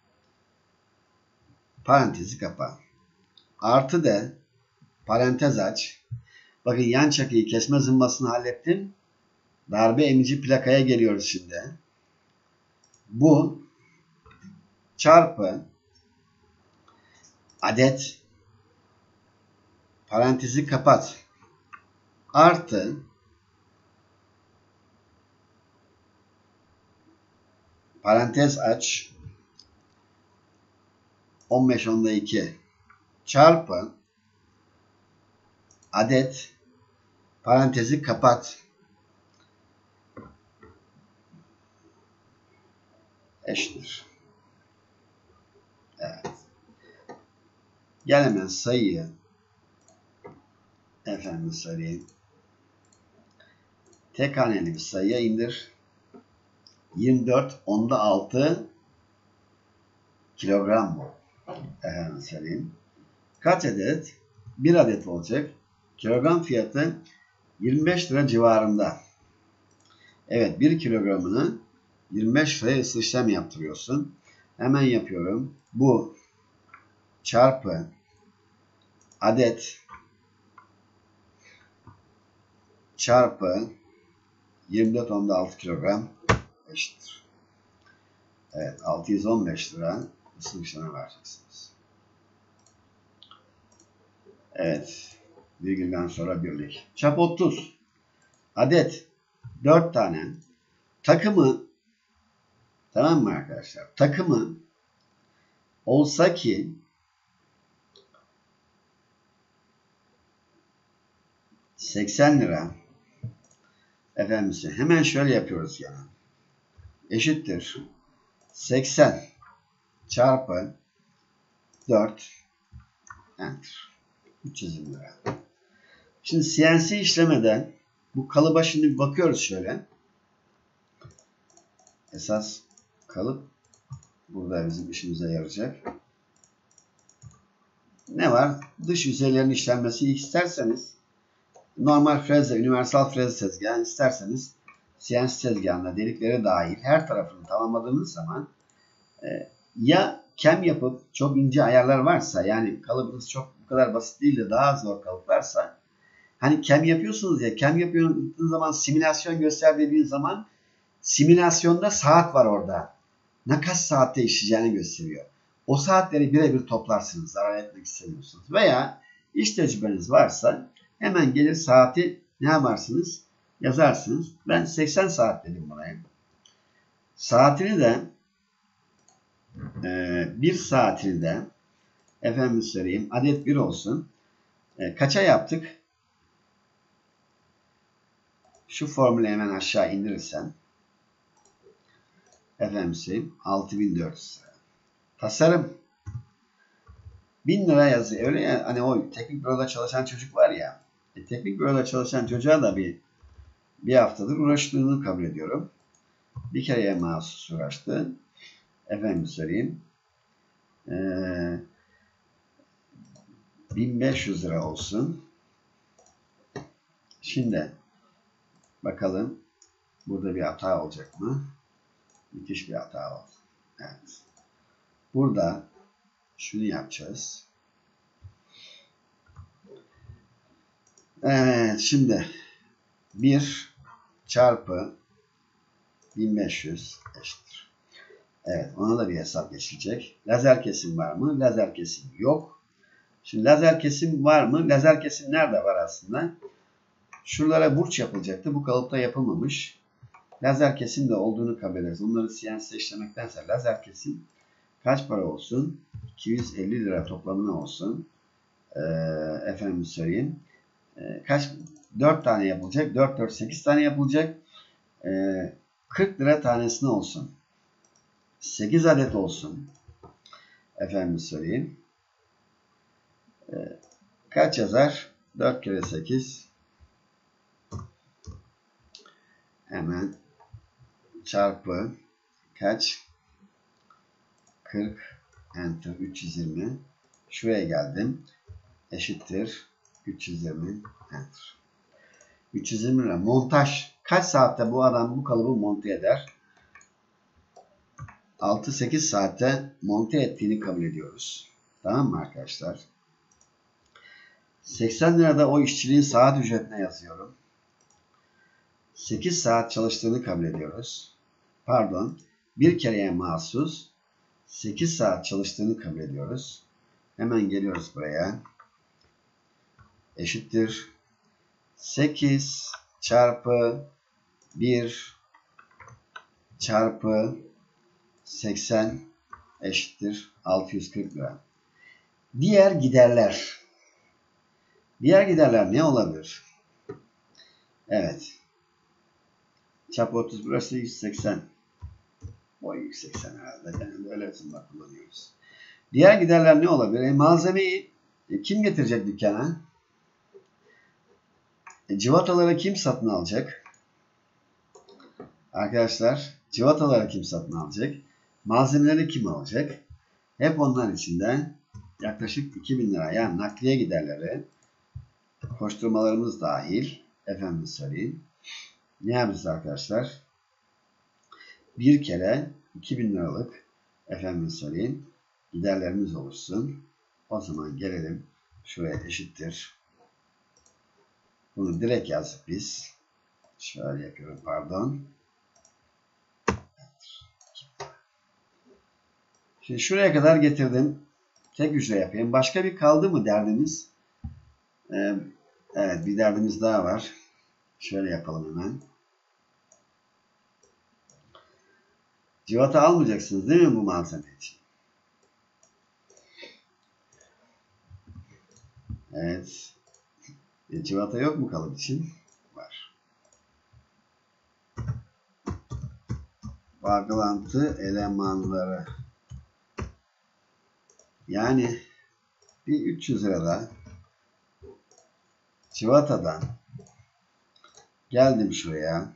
Parantezi kapa. Artı de parantez aç. Bakın yan çakıyı kesme zımbasını hallettim. Darbe emici plakaya geliyoruz şimdi. Bu çarpı adet parantezi kapat. Artı parantez aç. on beş onda iki çarpı adet parantezi kapat. Eşittir. Evet. Gel hemen sayıyı efendim söyleyeyim. Tek haneli bir sayıya indir. yirmi dört onda altı kilogram bu. Efendim söyleyeyim. Kaç adet? bir adet olacak. Kilogram fiyatı yirmi beş lira civarında. Evet, bir kilogramını yirmi beş liraya ısı işlem yaptırıyorsun. Hemen yapıyorum. Bu çarpı adet çarpı yirmi dört onda altı kilogram eşittir. Evet, altı yüz on beş lira ısı işleme vereceksiniz. Evet, virgülden sonra birlik. Çap otuz. Adet dört tane. Takımı tamam mı arkadaşlar? Takımı olsa ki seksen lira efendim hemen şöyle yapıyoruz yani. Eşittir. seksen çarpı dört enter. üç yüz yirmi lira. Şimdi C N C işlemeden bu kalıba şimdi bir bakıyoruz şöyle. Esas kalıp burada bizim işimize yarayacak. Ne var? Dış yüzeylerin işlenmesi isterseniz normal freze, universal freze tezgahı isterseniz C N C tezgahında delikleri dahil her tarafını tamamladığınız zaman e, ya kem yapıp çok ince ayarlar varsa yani kalıbınız çok bu kadar basit değil de daha zor kalıp varsa Hani kem yapıyorsunuz ya, kem yapıyorsunuz zaman simülasyon göster dediğin zaman simülasyonda saat var orada. Ne kaç saatte işleyeceğini gösteriyor. O saatleri birebir toplarsınız zarar etmek istemiyorsunuz. Veya iş tecrübeniz varsa hemen gelir saati ne yaparsınız? Yazarsınız. Ben seksen saat dedim buraya. Saatini de e, bir saatini de efendim söyleyeyim adet bir olsun. E, kaça yaptık? Şu formülü hemen aşağı indirirsem efendim söyleyeyim altı bin dört yüz lira. Tasarım bin lira yazıyor. Öyle ya, hani o teknik büroda çalışan çocuk var ya. E, teknik büroda çalışan çocuğa da bir bir haftadır uğraştığını kabul ediyorum. Bir kereye mahsus uğraştı. Efendim söyleyeyim. Ee, bin beş yüz lira olsun. Şimdi bakalım burada bir hata olacak mı? Müthiş bir hata oldu. Evet. Burada şunu yapacağız. Evet, şimdi bir çarpı bin beş yüz eşittir. Evet, ona da bir hesap geçilecek. Lazer kesim var mı? Lazer kesim yok. Şimdi lazer kesim var mı? Lazer kesim nerede var aslında? Şuralara burç yapılacaktı. Bu kalıpta yapılmamış. Lazer kesim de olduğunu kabul ederiz. Onları C N C'de işlemektense lazer kesim kaç para olsun? iki yüz elli lira toplamına olsun. Ee, efendim söyleyeyim. Ee, kaç? dört tane yapılacak. dört, dört, sekiz tane yapılacak. Ee, kırk lira tanesine olsun. sekiz adet olsun. Efendim söyleyeyim. Ee, kaç yazar? dört kere sekiz. Hemen çarpı kaç? kırk enter üç yüz yirmi. Şuraya geldim. Eşittir üç yüz yirmi enter. üç yüz yirmi lira. Montaj. Kaç saatte bu adam bu kalıbı monte eder? altı sekiz saatte monte ettiğini kabul ediyoruz. Tamam mı arkadaşlar? seksen lirada o işçiliğin saat ücretine yazıyorum. sekiz saat çalıştığını kabul ediyoruz. Pardon. Bir kereye mahsus sekiz saat çalıştığını kabul ediyoruz. Hemen geliyoruz buraya. Eşittir. sekiz çarpı bir çarpı seksen eşittir altı yüz kırk lira. Diğer giderler. Diğer giderler ne olabilir? Evet. Çap otuz burası yüz seksen. Boy yüz seksen herhalde. Yani öyle ısınma kullanıyoruz. Diğer giderler ne olabilir? E, malzemeyi e, kim getirecek dükkana? E, civataları kim satın alacak? Arkadaşlar civataları kim satın alacak? Malzemeleri kim alacak? Hep onlar içinde yaklaşık iki bin lira yani nakliye giderleri koşturmalarımız dahil efendim söyleyeyim. Ne yapacağız arkadaşlar? Bir kere iki bin liralık efendim söyleyeyim giderlerimiz oluşsun. O zaman gelelim şuraya eşittir. Bunu direkt yazdık biz. Şöyle yapıyorum pardon. Şimdi şuraya kadar getirdim. Tek hücre yapayım. Başka bir kaldı mı derdimiz? Ee, evet bir derdimiz daha var. Şöyle yapalım hemen. Civata almayacaksınız değil mi bu malzeme için? Evet. E, civata yok mu kalıp için? Var. Bağlantı elemanları. Yani bir üç yüz lirada civatadan geldim şuraya.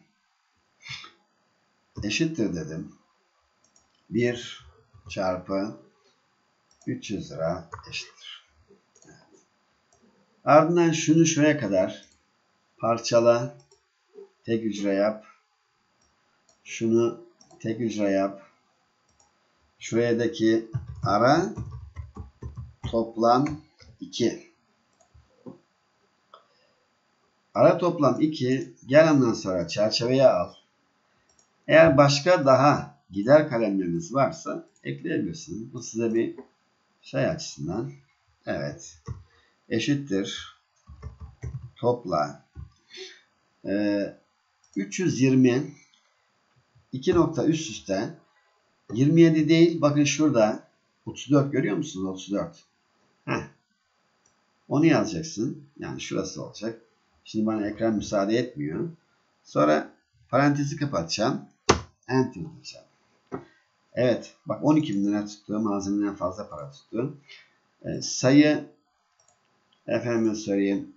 Eşittir dedim. bir çarpı üç yüz lira eşittir. Evet. Ardından şunu şuraya kadar parçala, tek hücre yap. Şunu tek hücre yap. Şuradaki ara toplam iki. Ara toplam iki. Gel ondan sonra çerçeveye al. Eğer başka daha gider kalemleriniz varsa ekleyebilirsiniz. Bu size bir şey açısından. Evet. Eşittir. Topla. Ee, üç yüz yirmi iki nokta üst üste yirmi yedi değil. Bakın şurada otuz dört görüyor musunuz? otuz dört. Heh. Onu yazacaksın. Yani şurası olacak. Şimdi bana ekran müsaade etmiyor. Sonra parantezi kapatacağım. Enter diyeceğim. Evet. Bak on iki bin lira tuttu. Malzemeden fazla para tuttu. Ee, sayı efendim söyleyeyim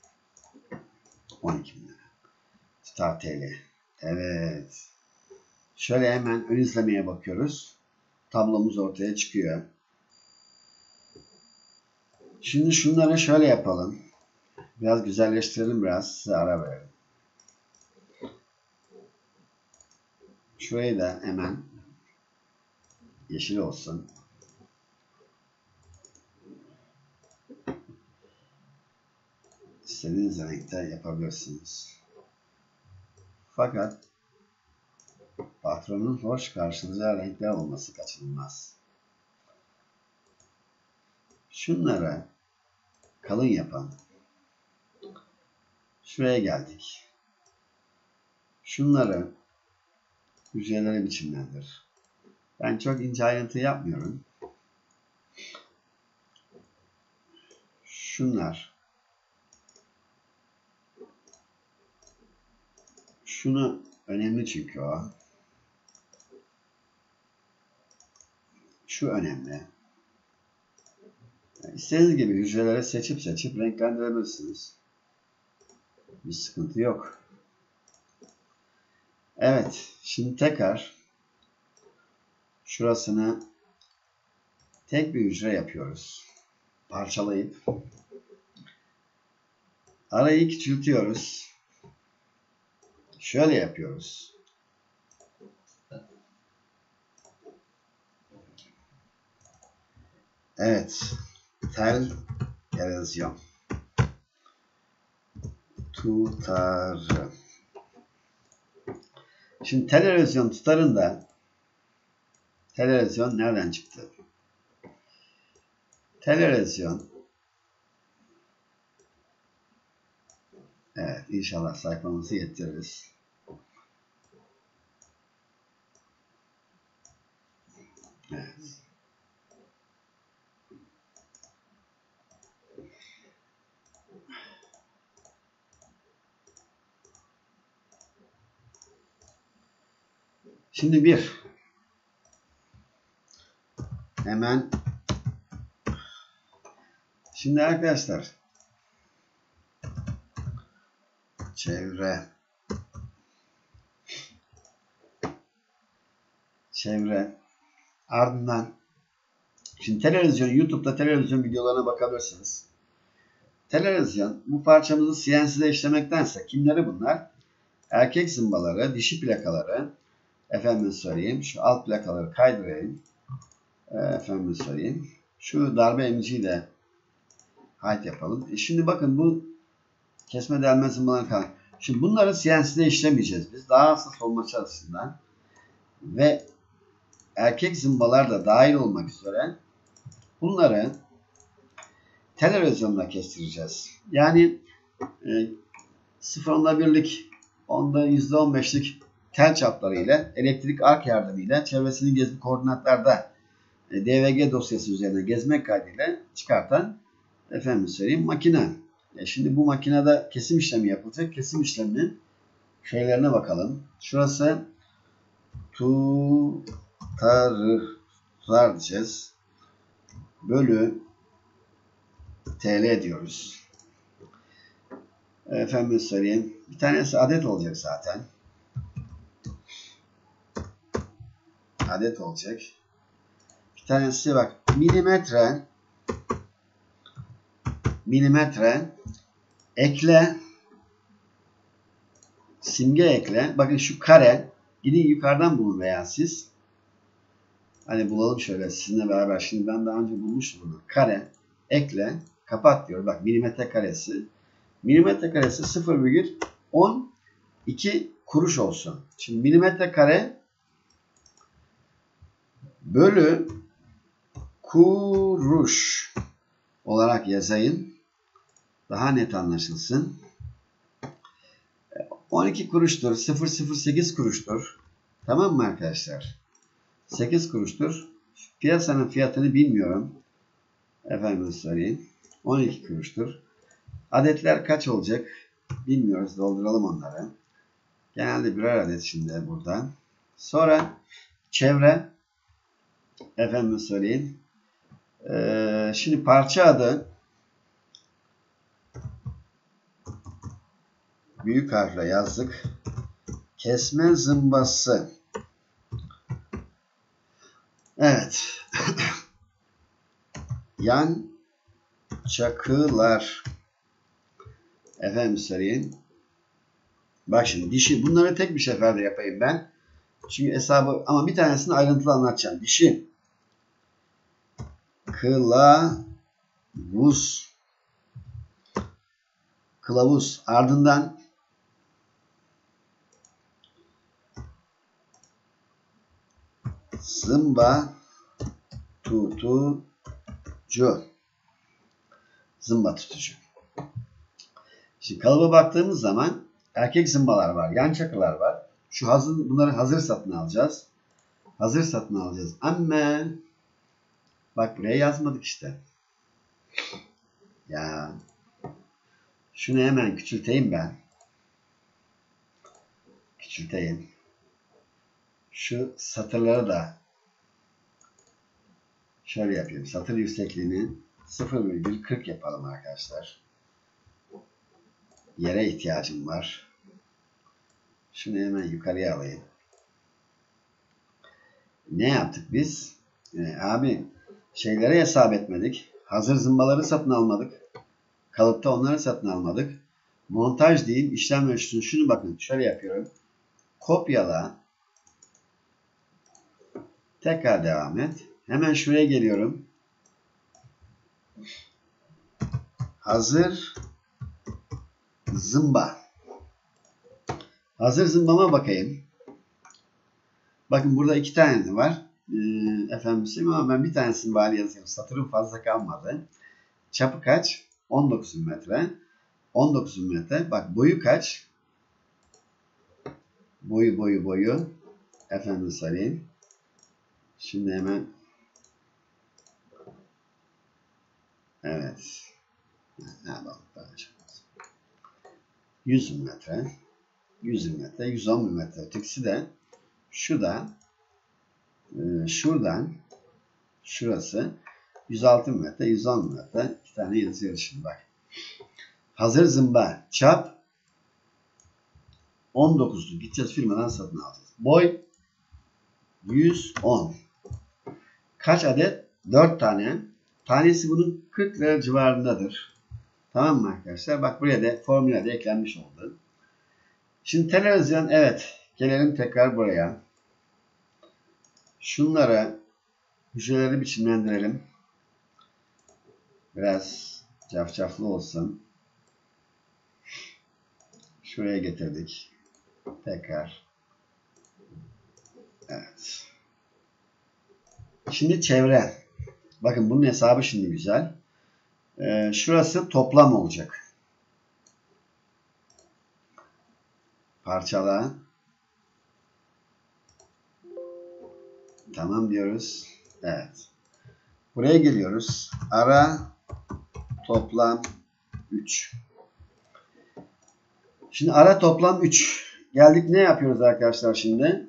on iki bin lira. Tutar T L. Evet. Şöyle hemen ön izlemeye bakıyoruz. Tablomuz ortaya çıkıyor. Şimdi şunları şöyle yapalım. Biraz güzelleştirelim biraz. Size ara verelim. Şurayı da hemen yeşil olsun. İstediğiniz renkte yapabilirsiniz. Fakat patronun hoş karşılayacağı renkler olması kaçınılmaz. Şunları kalın yapalım. Şuraya geldik. Şunları hücrelere biçimlendir. Ben çok ince ayrıntı yapmıyorum. Şunlar. Şunu önemli çünkü o. Şu önemli. Yani istediğiniz gibi hücrelere seçip seçip renklendirebilirsiniz. Bir sıkıntı yok. Evet. Şimdi tekrar şurasını tek bir hücre yapıyoruz. Parçalayıp arayı küçültüyoruz. Şöyle yapıyoruz. Evet. Tel televizyon. Tutarı. Şimdi televizyon tutarında televizyon nereden çıktı? Televizyon evet inşallah sayfamızı getiririz. Evet. Şimdi bir hemen şimdi arkadaşlar çevre çevre ardından şimdi televizyon YouTube'da televizyon videolarına bakabilirsiniz. Televizyon bu parçamızı C N C'de işlemektense kimleri bunlar? Erkek zımbaları, dişi plakaları efendim söyleyeyim. Şu alt plakaları kaydırayım. Efendim söyleyeyim. Şu darbe emiciyi de hide yapalım. E şimdi bakın bu kesme delme zımbaları kalın. Şimdi bunları C N C'de işlemeyeceğiz biz. Daha hassas olması açısından. Ve erkek zımbalar da dahil olmak üzere bunları televizyonla kestireceğiz. Yani e, sıfır onda birlik onda yüzde on beşlik tel çapları ile elektrik ark yardımıyla çevresini gezip koordinatlarda e, D V G dosyası üzerine gezmek kaydıyla çıkartan efendim söyleyeyim makine. E şimdi bu makinede kesim işlemi yapılacak. Kesim işleminin şeylerine bakalım. Şurası tutarı tutar diyeceğiz. Bölü T L diyoruz. Efendim söyleyeyim. Bir tanesi adet olacak zaten. Adet olacak. Bir tanesi bak milimetre milimetre ekle simge ekle. Bakın şu kare gidin yukarıdan bulun veya siz. Hani bulalım şöyle sizinle beraber. Şimdi ben daha önce bulmuştum bunu. Kare ekle kapat diyor. Bak milimetre karesi Milimetre karesi sıfır virgül on iki kuruş olsun. Şimdi milimetre kare bölü kuruş olarak yazayım. Daha net anlaşılsın. on iki kuruştur. sıfır virgül sıfır sekiz kuruştur. Tamam mı arkadaşlar? sekiz kuruştur. Piyasanın fiyatını bilmiyorum. Efendim söyleyeyim. on iki kuruştur. Adetler kaç olacak? Bilmiyoruz. Dolduralım onları. Genelde birer adet şimdi buradan. Sonra çevre. Efendim söyleyeyim. Ee, şimdi parça adı büyük harfle yazdık. Kesme zımbası. Evet. Yan çakılar. Efendim söyleyeyim. Bak şimdi dişi. Bunları tek bir seferde yapayım ben. Çünkü hesabı ama bir tanesini ayrıntılı anlatacağım. Dişi. Kılavuz. Kılavuz. Ardından zımba tutucu. Zımba tutucu. Şimdi kalıba baktığımız zaman erkek zımbalar var. Yan çakılar var. Şu hazır, bunları hazır satın alacağız. Hazır satın alacağız. Ama bak buraya yazmadık işte. Ya şunu hemen küçülteyim ben. Küçülteyim. Şu satırları da şöyle yapayım. Satır yüksekliğini sıfır virgül kırk yapalım arkadaşlar. Yere ihtiyacım var. Şunu hemen yukarıya alayım. Ne yaptık biz? Ee, abi şeylere hesap etmedik. Hazır zımbaları satın almadık. Kalıpta onları satın almadık. Montaj diyeyim. İşlem ölçüsünü şunu bakın. Şöyle yapıyorum. Kopyala. Tekrar devam et. Hemen şuraya geliyorum. Hazır zımba. Hazır zımbama bakayım. Bakın burada iki tane var. Ee, efendim söyleyeyim ama ben bir tanesini bari yazayım. Satırım fazla kalmadı. Çapı kaç? on dokuz metre. on dokuz metre. Bak boyu kaç? Boyu boyu boyu. Efendim söyleyeyim. Şimdi hemen evet. Ne yapalım? yüz metre. yüz metre. yüz on metre. Ötekisi de şu da e, şuradan şurası yüz altı metre. yüz on metre. İki tane yazıyor şimdi bak. Hazır zımba. Çap on dokuzlu. Gideceğiz firmadan satın alacağız. Boy yüz on. Kaç adet? dört tane. Tanesi bunun kırk lira civarındadır. Tamam mı arkadaşlar? Bak buraya da formüle de eklenmiş oldu. Şimdi televizyon evet. Gelelim tekrar buraya. Şunlara hücreleri biçimlendirelim. Biraz cafcaflı olsun. Şuraya getirdik. Tekrar. Evet. Şimdi çevre. Bakın bunun hesabı şimdi güzel. Ee, şurası toplam olacak. Parçala. Tamam diyoruz. Evet. Buraya geliyoruz. Ara toplam üç. Şimdi ara toplam üç. Geldik ne yapıyoruz arkadaşlar şimdi?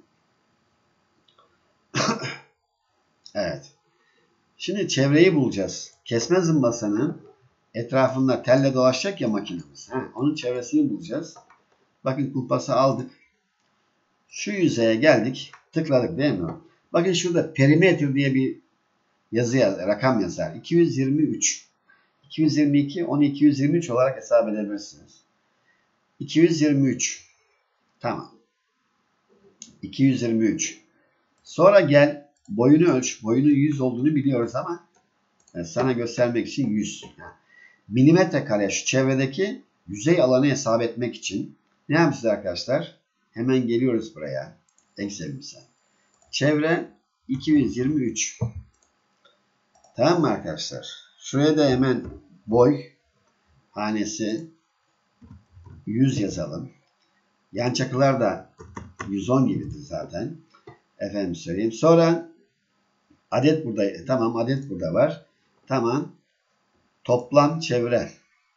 Evet. Şimdi çevreyi bulacağız. Kesme zımbasının etrafında telle dolaşacak ya makinemiz. Ha, onun çevresini bulacağız. Bakın kumpası aldık. Şu yüzeye geldik. Tıkladık değil mi? Bakın şurada perimetre diye bir yazı yazar, rakam yazar. iki yüz yirmi üç. iki yüz yirmi iki, onu iki yüz yirmi üç olarak hesap edebilirsiniz. iki yüz yirmi üç. Tamam. iki yüz yirmi üç. Sonra gel boyunu ölç. Boyunun yüz olduğunu biliyoruz ama yani sana göstermek için yüz. Yani milimetre kare şu çevredeki yüzey alanı hesap etmek için ne yapacağız arkadaşlar? Hemen geliyoruz buraya. Excel'imize. Çevre iki yüz yirmi üç. Tamam mı arkadaşlar? Şuraya da hemen boy hanesi yüz yazalım. Yan çakılar da yüz on gibidir zaten. Efendim söyleyeyim. Sonra adet burada. Tamam, adet burada var. Tamam. Toplam çevre.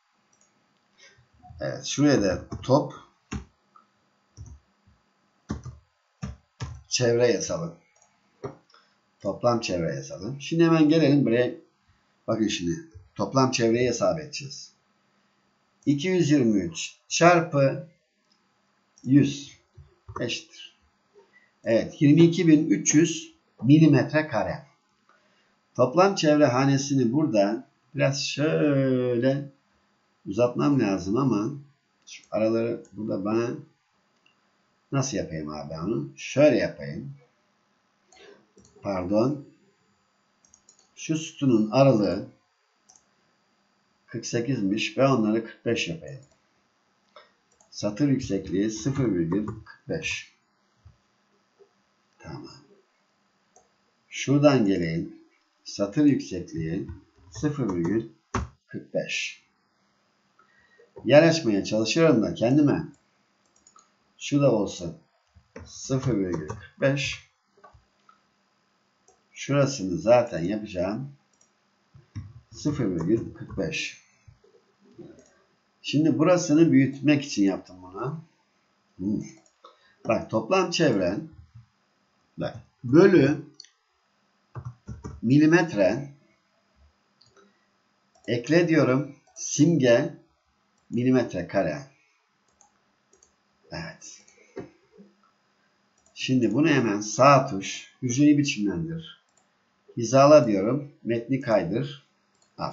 Evet. Şuraya da top çevre yazalım. Toplam çevre yazalım. Şimdi hemen gelelim buraya. Bakın şimdi. Toplam çevreyi hesap edeceğiz. iki yüz yirmi üç çarpı yüz eşittir. Evet. yirmi iki bin üç yüz milimetre kare. Toplam çevre hanesini burada biraz şöyle uzatmam lazım ama şu araları burada bana nasıl yapayım abi onu? Şöyle yapayım. Pardon. Şu sütunun aralığı kırk sekizmiş. Ben onları kırk beş yapayım. Satır yüksekliği sıfır virgül kırk beş. Tamam. Şuradan geleyim. Satır yüksekliği sıfır virgül kırk beş. Yer açmaya çalışıyorum da kendime. Şu da olsun. sıfır virgül kırk beş. Şurasını zaten yapacağım. sıfır virgül kırk beş. Şimdi burasını büyütmek için yaptım bunu. Hmm. Bak toplam çevren bak bölü milimetre ekle diyorum simge milimetre kare. Evet. Şimdi bunu hemen sağ tuş hücreyi biçimlendir. Hizala diyorum. Metni kaydır. Al.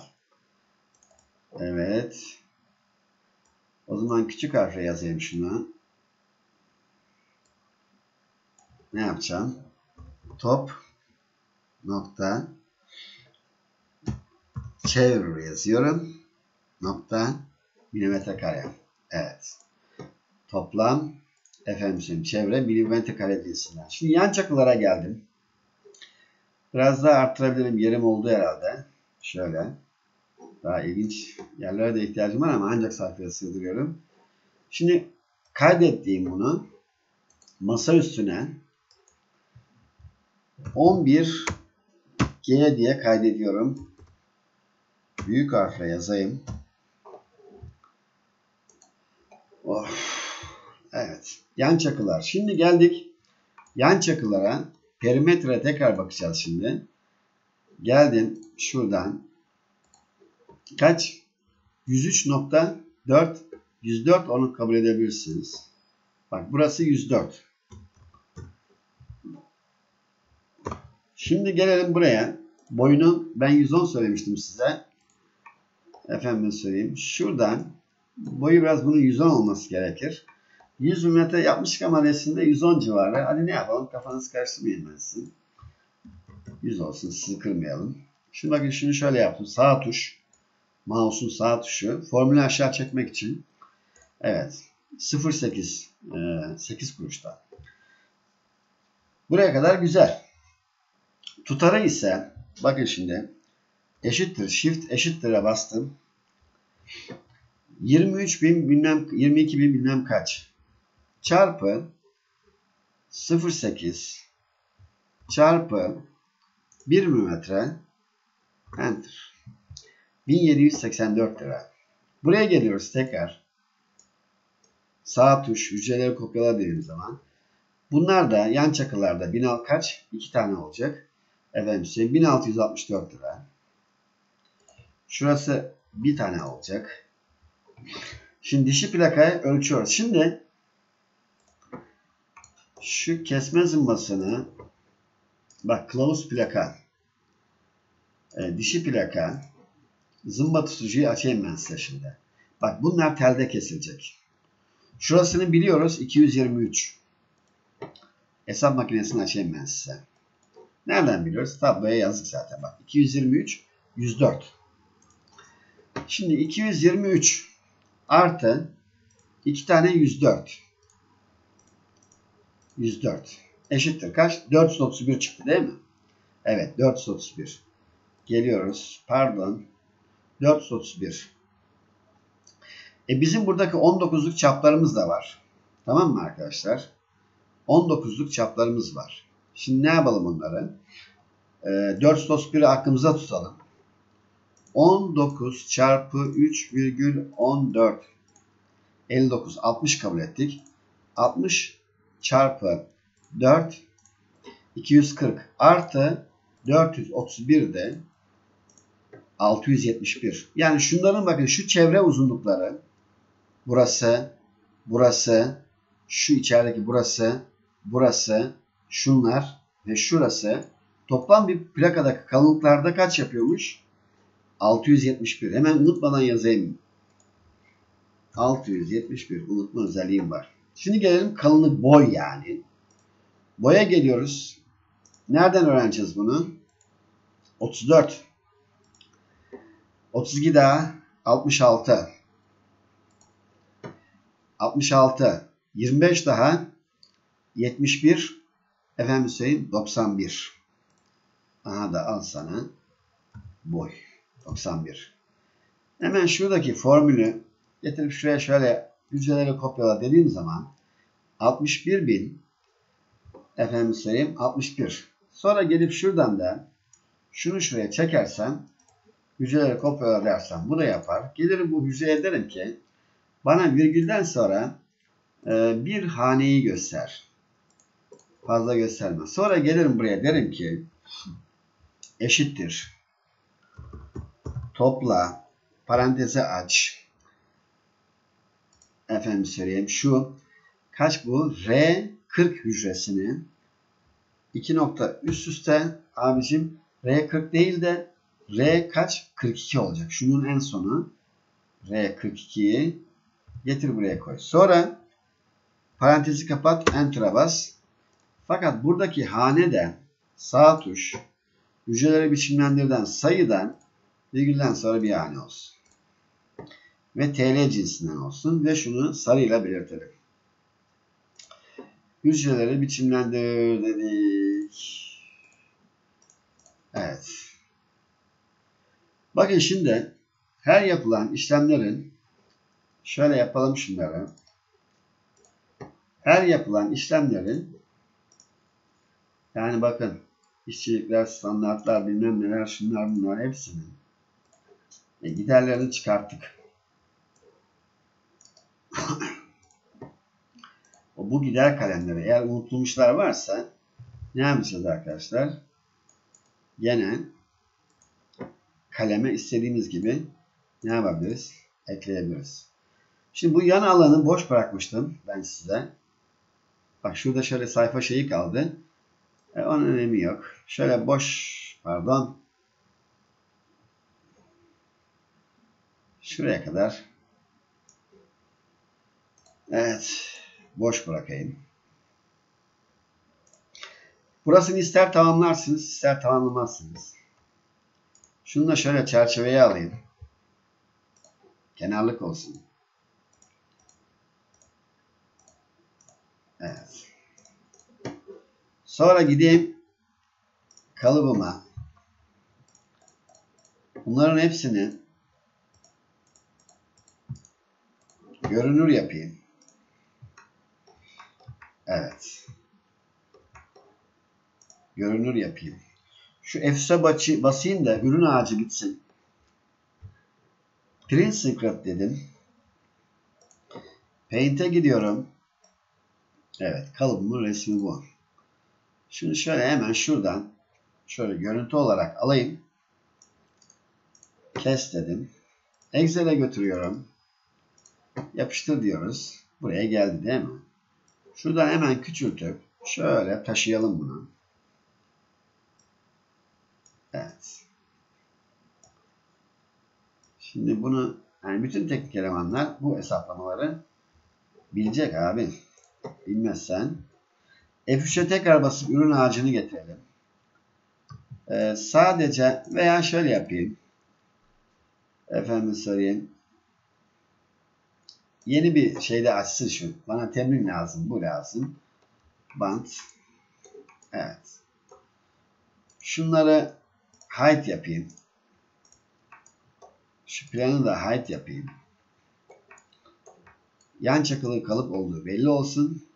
Evet. O zaman küçük harfle yazayım şunu. Ne yapacağım? Top nokta çevre yazıyorum. Nokta milimetre kare. Evet. Toplam efendim çevre milimetre kare cinsinden. Şimdi yan çakılara geldim. Biraz daha arttırabilirim. Yerim oldu herhalde. Şöyle. Daha ilginç yerlere de ihtiyacım var ama ancak sayfaya sığdırıyorum. Şimdi kaydettiğim bunu masa üstüne on bir G diye kaydediyorum. Büyük harfle yazayım. Oh. Evet. Yan çakılar. Şimdi geldik yan çakılara. Perimetre tekrar bakacağız şimdi. Geldim şuradan. Kaç? yüz üç nokta dört. yüz dört onu kabul edebilirsiniz. Bak burası yüz dört. Şimdi gelelim buraya. Boyunu ben yüz on söylemiştim size. Efendim söyleyeyim. Şuradan boyu biraz bunun yüz on olması gerekir. yüz milimetre yapmıştık ama resimde yüz on civarı. Hadi ne yapalım? Kafanızı karıştırmayın ben sizin. yüz olsun. Sizi kırmayalım. Şimdi bakın şunu şöyle yaptım. Sağ tuş. Mouse'un sağ tuşu. Formülü aşağı çekmek için. Evet. sıfır virgül sekiz. sekiz kuruşta. Buraya kadar güzel. Tutarı ise bakın şimdi eşittir. Shift eşittir'e bastım. yirmi üç bin bilmem yirmi iki bin bilmem kaç. Çarpı sıfır virgül sekiz çarpı bir milimetre enter. bin yedi yüz seksen dört lira. Buraya geliyoruz tekrar. Sağ tuş hücreleri kopyala dediğim zaman. Bunlar da yan çakılarda bin kaç? iki tane olacak. Efendim şey bin altı yüz altmış dört lira. Şurası bir tane olacak. Şimdi dişi plakayı ölçüyoruz. Şimdi şu kesme zımbasını bak kılavuz plaka e, dişi plaka zımba tutucuyu açayım ben size şimdi. Bak bunlar telde kesilecek. Şurasını biliyoruz iki yüz yirmi üç. Hesap makinesini açayım ben size. Nereden biliyoruz? Tabloya yazdık zaten. Bak iki yüz yirmi üç yüz dört. Şimdi iki yüz yirmi üç Artı iki tane yüz dört. yüz dört. Eşittir kaç? dört yüz otuz bir çıktı değil mi? Evet, dört yüz otuz bir. Geliyoruz. Pardon. dört yüz otuz bir. E bizim buradaki on dokuzluk çaplarımız da var. Tamam mı arkadaşlar? on dokuzluk çaplarımız var. Şimdi ne yapalım onları? E, dört yüz otuz biri aklımıza tutalım. on dokuz çarpı üç virgül on dört. elli dokuz. altmış kabul ettik. altmış çarpı dört. iki yüz kırk. Artı dört yüz otuz bir de altı yüz yetmiş bir. Yani şunların bakın şu çevre uzunlukları. Burası, burası, şu içerideki burası, burası, şunlar ve şurası toplam bir plakadaki kalınlıklarda kaç yapıyormuş? altı yüz yetmiş bir. Hemen unutmadan yazayım. altı yüz yetmiş bir unutma özelliğim var. Şimdi gelelim kalınlık boy yani. Boya geliyoruz. Nereden öğreneceğiz bunu? otuz dört. otuz iki daha altmış altı. altmış altı. yirmi beş daha yetmiş bir. Efendim söyleyeyim doksan bir. Aha da al sana boy. doksan bir. Hemen şuradaki formülü getirip şuraya şöyle hücreleri kopyala dediğim zaman altmış bir bin efendim söyleyeyim altmış bir. Sonra gelip şuradan da şunu şuraya çekersem hücreleri kopyala dersem bu da yapar. Gelirim bu hücreye derim ki bana virgülden sonra e, bir haneyi göster. Fazla gösterme. Sonra gelirim buraya derim ki eşittir. Topla. Paranteze aç. Efendim söyleyeyim. Şu kaç bu? R kırk hücresini iki nokta üst üste abicim R kırk değil de R kaç? kırk iki olacak. Şunun en sonu R kırk ikiyi getir buraya koy. Sonra parantezi kapat. Enter'a bas. Fakat buradaki hane de sağ tuş hücreleri biçimlendirden sayıdan virgülden sonra bir hane olsun. Ve T L cinsinden olsun. Ve şunu sarıyla belirtelim. Hücreleri biçimlendir dedik. Evet. Bakın şimdi her yapılan işlemlerin şöyle yapalım şunları. Her yapılan işlemlerin yani bakın işçilikler, standartlar, bilmem neler, şunlar bunlar hepsinin e, giderlerini çıkarttık. O bu gider kalemleri eğer unutulmuşlar varsa ne yapacağız arkadaşlar? Gene kaleme istediğimiz gibi ne yapabiliriz? Ekleyebiliriz. Şimdi bu yan alanı boş bırakmıştım ben size. Bak şurada şöyle sayfa şeyi kaldı. E, onun önemi yok. Şöyle boş, pardon. Şuraya kadar. Evet. Boş bırakayım. Burasını ister tamamlarsınız, ister tamamlamazsınız. Şunu da şöyle çerçeveye alayım. Kenarlık olsun. Evet. Sonra gideyim kalıbıma. Bunların hepsini görünür yapayım. Evet. Görünür yapayım. Şu F üç'e basayım da ürün ağacı gitsin. Print Script dedim. Paint'e gidiyorum. Evet. Kalıbımın resmi bu. Şimdi şöyle hemen şuradan şöyle görüntü olarak alayım. Kes dedim. Excel'e götürüyorum. Yapıştır diyoruz. Buraya geldi değil mi? Şuradan hemen küçültüp şöyle taşıyalım bunu. Evet. Şimdi bunu yani bütün teknik elemanlar bu hesaplamaları bilecek abi. Bilmezsen F üç'e tekrar basıp ürün ağacını getirelim. Ee, sadece veya şöyle yapayım. Efendim söyleyeyim. yeni bir şeyde açsın şu. Bana temrin lazım. Bu lazım. Bant. Evet. Şunları hide yapayım. Şu planı da hide yapayım. Yan çakılı kalıp olduğu belli olsun.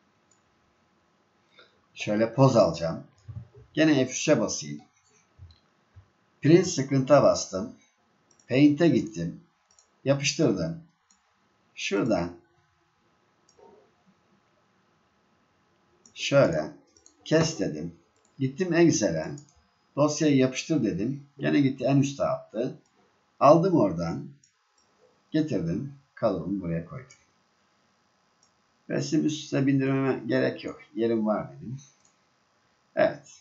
Şöyle poz alacağım. Gene F üç'e basayım. Print Screen'e bastım. Paint'e gittim. Yapıştırdım. Şuradan şöyle kes dedim. Gittim Excel'e. Dosyayı yapıştır dedim. Gene gitti en üstte attı. Aldım oradan. Getirdim. Kalıbımı buraya koydum. Resim üst üste bindirmeme gerek yok. Yerim var dedim. Evet.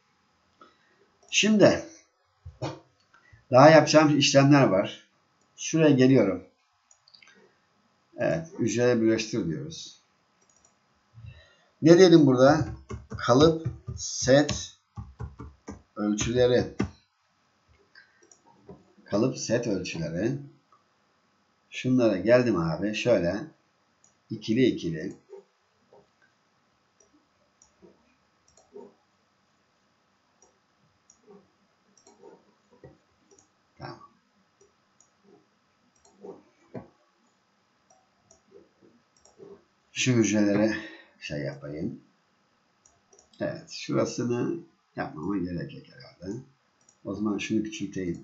Şimdi daha yapacağım işlemler var. Şuraya geliyorum. Evet. Hücreye birleştir diyoruz. Ne diyelim burada? Kalıp set ölçüleri. Kalıp set ölçüleri. Şunlara geldim abi. Şöyle ikili ikili. Tamam. Şu hücrelere şey yapayım. Evet. Şurasını yapmama gerek yok herhalde. O zaman şunu küçülteyim.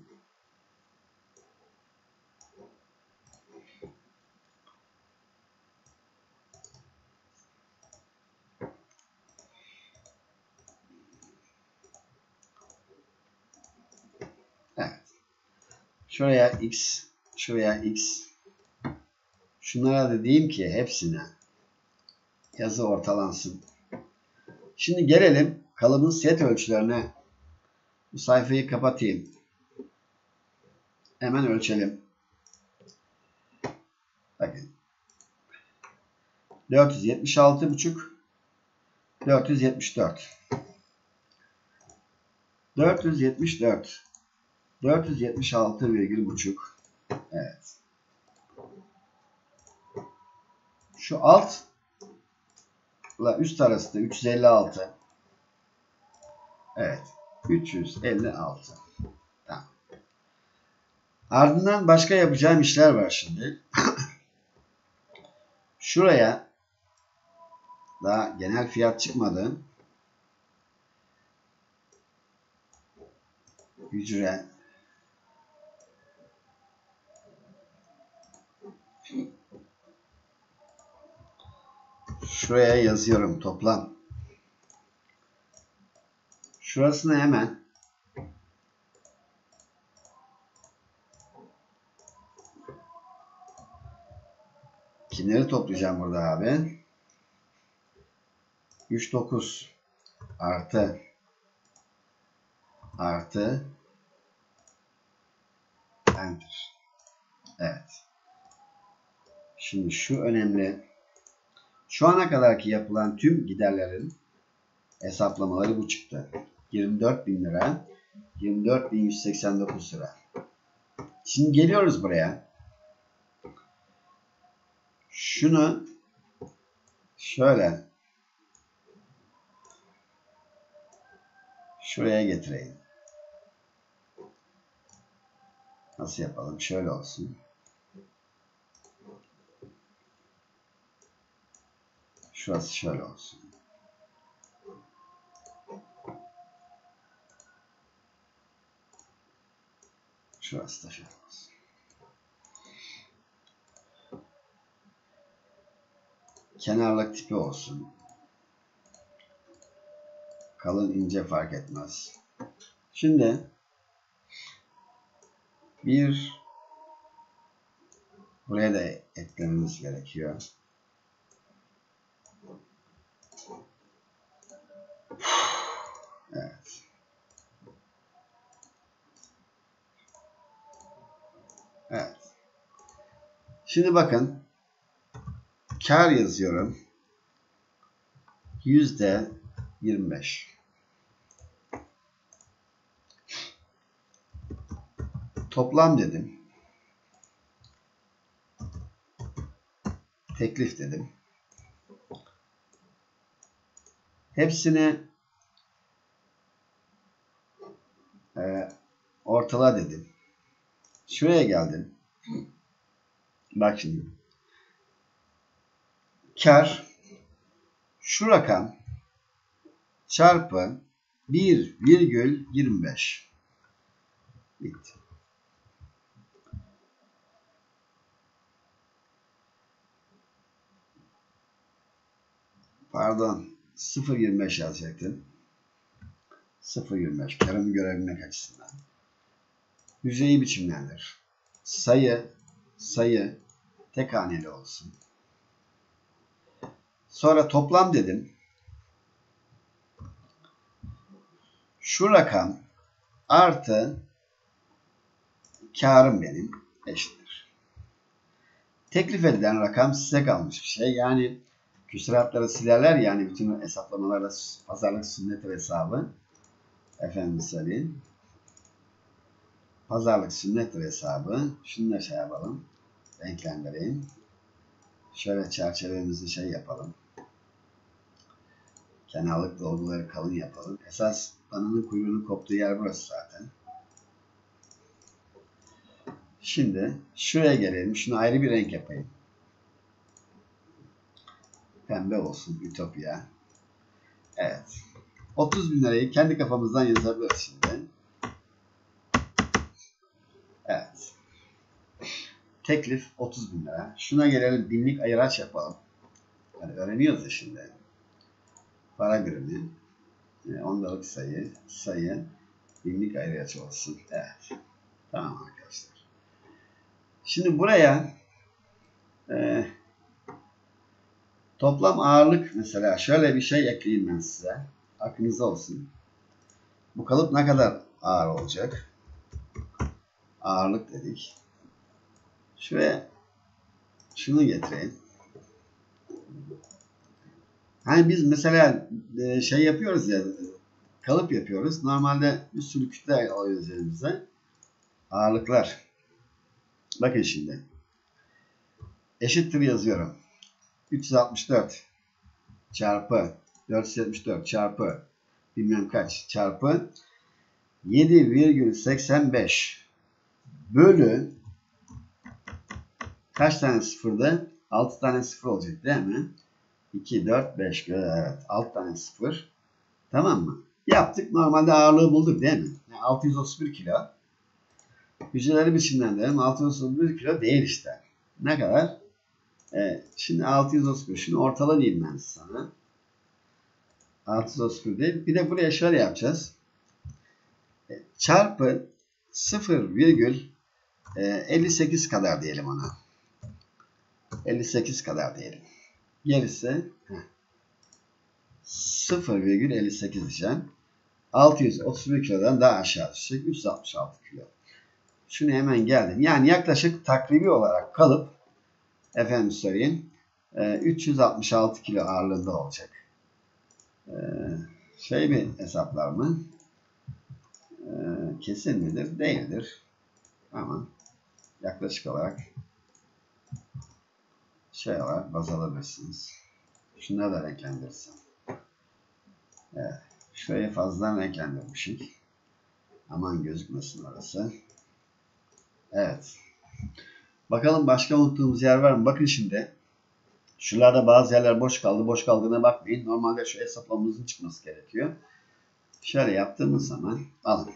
Evet. Şuraya X, şuraya X. Şunlara da diyeyim ki hepsine yazı ortalansın. Şimdi gelelim kalıbın set ölçülerine. Bu sayfayı kapatayım. Hemen ölçelim. Bakın. dört yüz yetmiş altı buçuk, dört yüz yetmiş dört. dört yüz yetmiş dört. dört yüz yetmiş altı virgül buçuk. Evet. Şu alt ile üst arasında üç yüz elli altı. Evet. üç yüz elli altı. Tamam. Ardından başka yapacağım işler var şimdi. Şuraya daha genel fiyat çıkmadı. Hücre şuraya yazıyorum toplam. Şurasını hemen kimleri toplayacağım burada abi? üç dokuz artı artı enter. Evet. Şimdi şu önemli. Şu ana kadarki yapılan tüm giderlerin hesaplamaları bu çıktı. yirmi dört bin lira, yirmi dört bin yüz seksen dokuz lira. Şimdi geliyoruz buraya. Şunu şöyle şuraya getireyim. Nasıl yapalım? Şöyle olsun. Şurası şöyle olsun. Şurası da şöyle olsun. Kenarlık tipi olsun. Kalın ince fark etmez. Şimdi bir buraya da eklememiz gerekiyor. Evet. Evet. Şimdi bakın. Kar yazıyorum. Yüzde yirmi beş. Toplam dedim. teklif dedim. Hepsini e, ortala dedim. Şuraya geldim. Bak şimdi. Kar şu rakam çarpı bir virgül yirmi beş. Bitti. Pardon. sıfır virgül yirmi beş yazacaktım. sıfır virgül yirmi beş. Karımı görebilmek açısından. Hücreyi biçimlendir. Sayı, sayı tek haneli olsun. Sonra toplam dedim. Şu rakam artı karım benim eşittir. Teklif edilen rakam size kalmış bir şey. Yani küsuratları silerler, yani bütün hesaplamalarda pazarlık sünneti hesabı. Efendim söyleyeyim. Pazarlık sünnettir hesabı. Şunu da şey yapalım. Renklendireyim. Şöyle çerçevemizi şey yapalım. Kenarlık dolguları kalın yapalım. Esas dananın kuyruğunun koptuğu yer burası zaten. Şimdi şuraya gelelim. Şunu ayrı bir renk yapayım. Pembe olsun. Ütopya. Evet. otuz bin lirayı kendi kafamızdan yazabiliriz şimdi. Evet. Teklif otuz bin lira. Şuna gelelim. Binlik ayıraç yapalım. Yani öğreniyoruz ya şimdi. Para birimi. Ondalık sayı. Sayı. Binlik ayıraç olsun. Evet. Tamam arkadaşlar. Şimdi buraya e, toplam ağırlık mesela şöyle bir şey ekleyeyim ben size. Aklınızda olsun. Bu kalıp ne kadar ağır olacak? Ağırlık dedik. Şuraya şunu getireyim. Hani biz mesela şey yapıyoruz ya, kalıp yapıyoruz. Normalde bir sürü kütle alıyoruz elimize. Ağırlıklar. Bakın şimdi. Eşittir yazıyorum. üç yüz altmış dört çarpı dört yüz yetmiş dört çarpı bilmem kaç çarpı yedi virgül seksen beş bölü kaç tane sıfırda? altı tane sıfır olacak değil mi? iki, dört, beş. Evet. altı tane sıfır. Tamam mı? Yaptık. Normalde ağırlığı bulduk değil mi? Yani altı yüz otuz bir kilo. Hücreleri biçimlendirelim. altı yüz otuz bir kilo değil işte. Ne kadar? Evet. Şimdi altı yüz otuz bir. Şunu ortala diyeyim ben sana. altı yüz otuz bir değil. Bir de buraya şöyle yapacağız. Çarpı sıfır virgül elli sekiz kadar diyelim ona. elli sekiz kadar diyelim. Gerisi sıfır virgül elli sekiz diyeceğim. altı yüz otuz bir kilodan daha aşağı düşecek. üç yüz altmış altı kilo. Şunu hemen geldim. Yani yaklaşık takribi olarak kalıp efendim söyleyeyim üç yüz altmış altı kilo ağırlığında olacak. Şey bir hesaplar mı? Kesin midir? Değildir. Ama yaklaşık olarak şey olarak baz alabilirsiniz. Şunları da renklendirsin. Evet. Şurayı fazladan renklendirmişik. Aman gözükmesin orası. Evet. Bakalım başka unuttuğumuz yer var mı? Bakın şimdi. Şuralarda bazı yerler boş kaldı. Boş kaldığına bakmayın. Normalde şu hesaplamamızın çıkması gerekiyor. Şöyle yaptığımız zaman alın.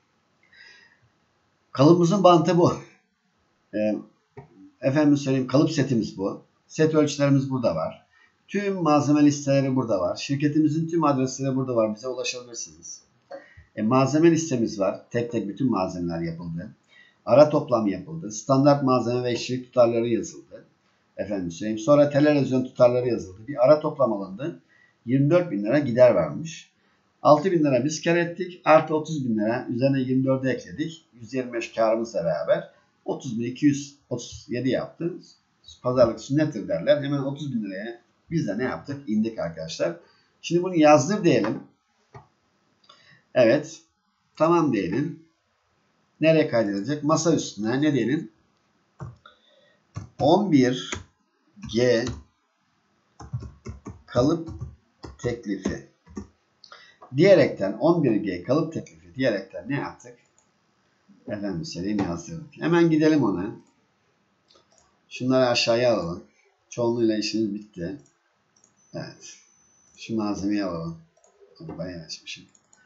Kalıbımızın bantı bu. Ee, efendim söyleyeyim, kalıp setimiz bu. Set ölçülerimiz burada var. Tüm malzeme listeleri burada var. Şirketimizin tüm adresleri burada var. Bize ulaşabilirsiniz. E, malzeme listemiz var. Tek tek bütün malzemeler yapıldı. Ara toplam yapıldı. Standart malzeme ve işçilik tutarları yazıldı. Efendim söyleyeyim. Sonra televizyon tutarları yazıldı. Bir ara toplam alındı. yirmi dört bin lira gider varmış. altı bin lira biz kar ettik. Artı otuz bin lira üzerine yirmi dördü ekledik. yüz yirmi beş karımızla beraber otuz bin iki yüz otuz yedi yaptı. Pazarlık sünnettir derler. Hemen otuz bin liraya biz de ne yaptık? İndik arkadaşlar. Şimdi bunu yazdır diyelim. Evet. Tamam diyelim. Nereye kaydedilecek? Masa üstüne ne diyelim? on bir G kalıp teklifi diyerekten on bir G kalıp teklifi diyerekten ne yaptık? Efendim söyleyeyim yazdırdık. Hemen gidelim ona. Şunları aşağıya alalım. Çoğunluğuyla işimiz bitti. Evet. Şu malzemeyi alalım. Bayağı açmışım.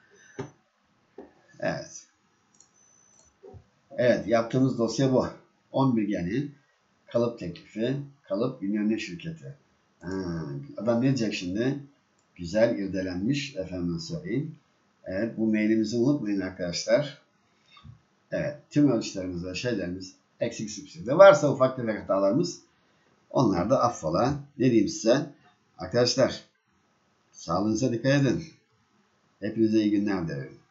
Evet. Evet. Yaptığımız dosya bu. on bir G'nin kalıp teklifi, kalıp bilmem ne şirketi. Ha, adam ne diyecek şimdi? Güzel irdelenmiş. Efendim söyleyeyim. Evet. Bu mailimizi unutmayın arkadaşlar. Evet. Tüm ölçülerimiz ve şeylerimiz eksik süpsüde. Varsa ufak tefek hatalarımız onlar da affola. Ne diyeyim size? Arkadaşlar sağlığınıza dikkat edin. Hepinize iyi günler dilerim.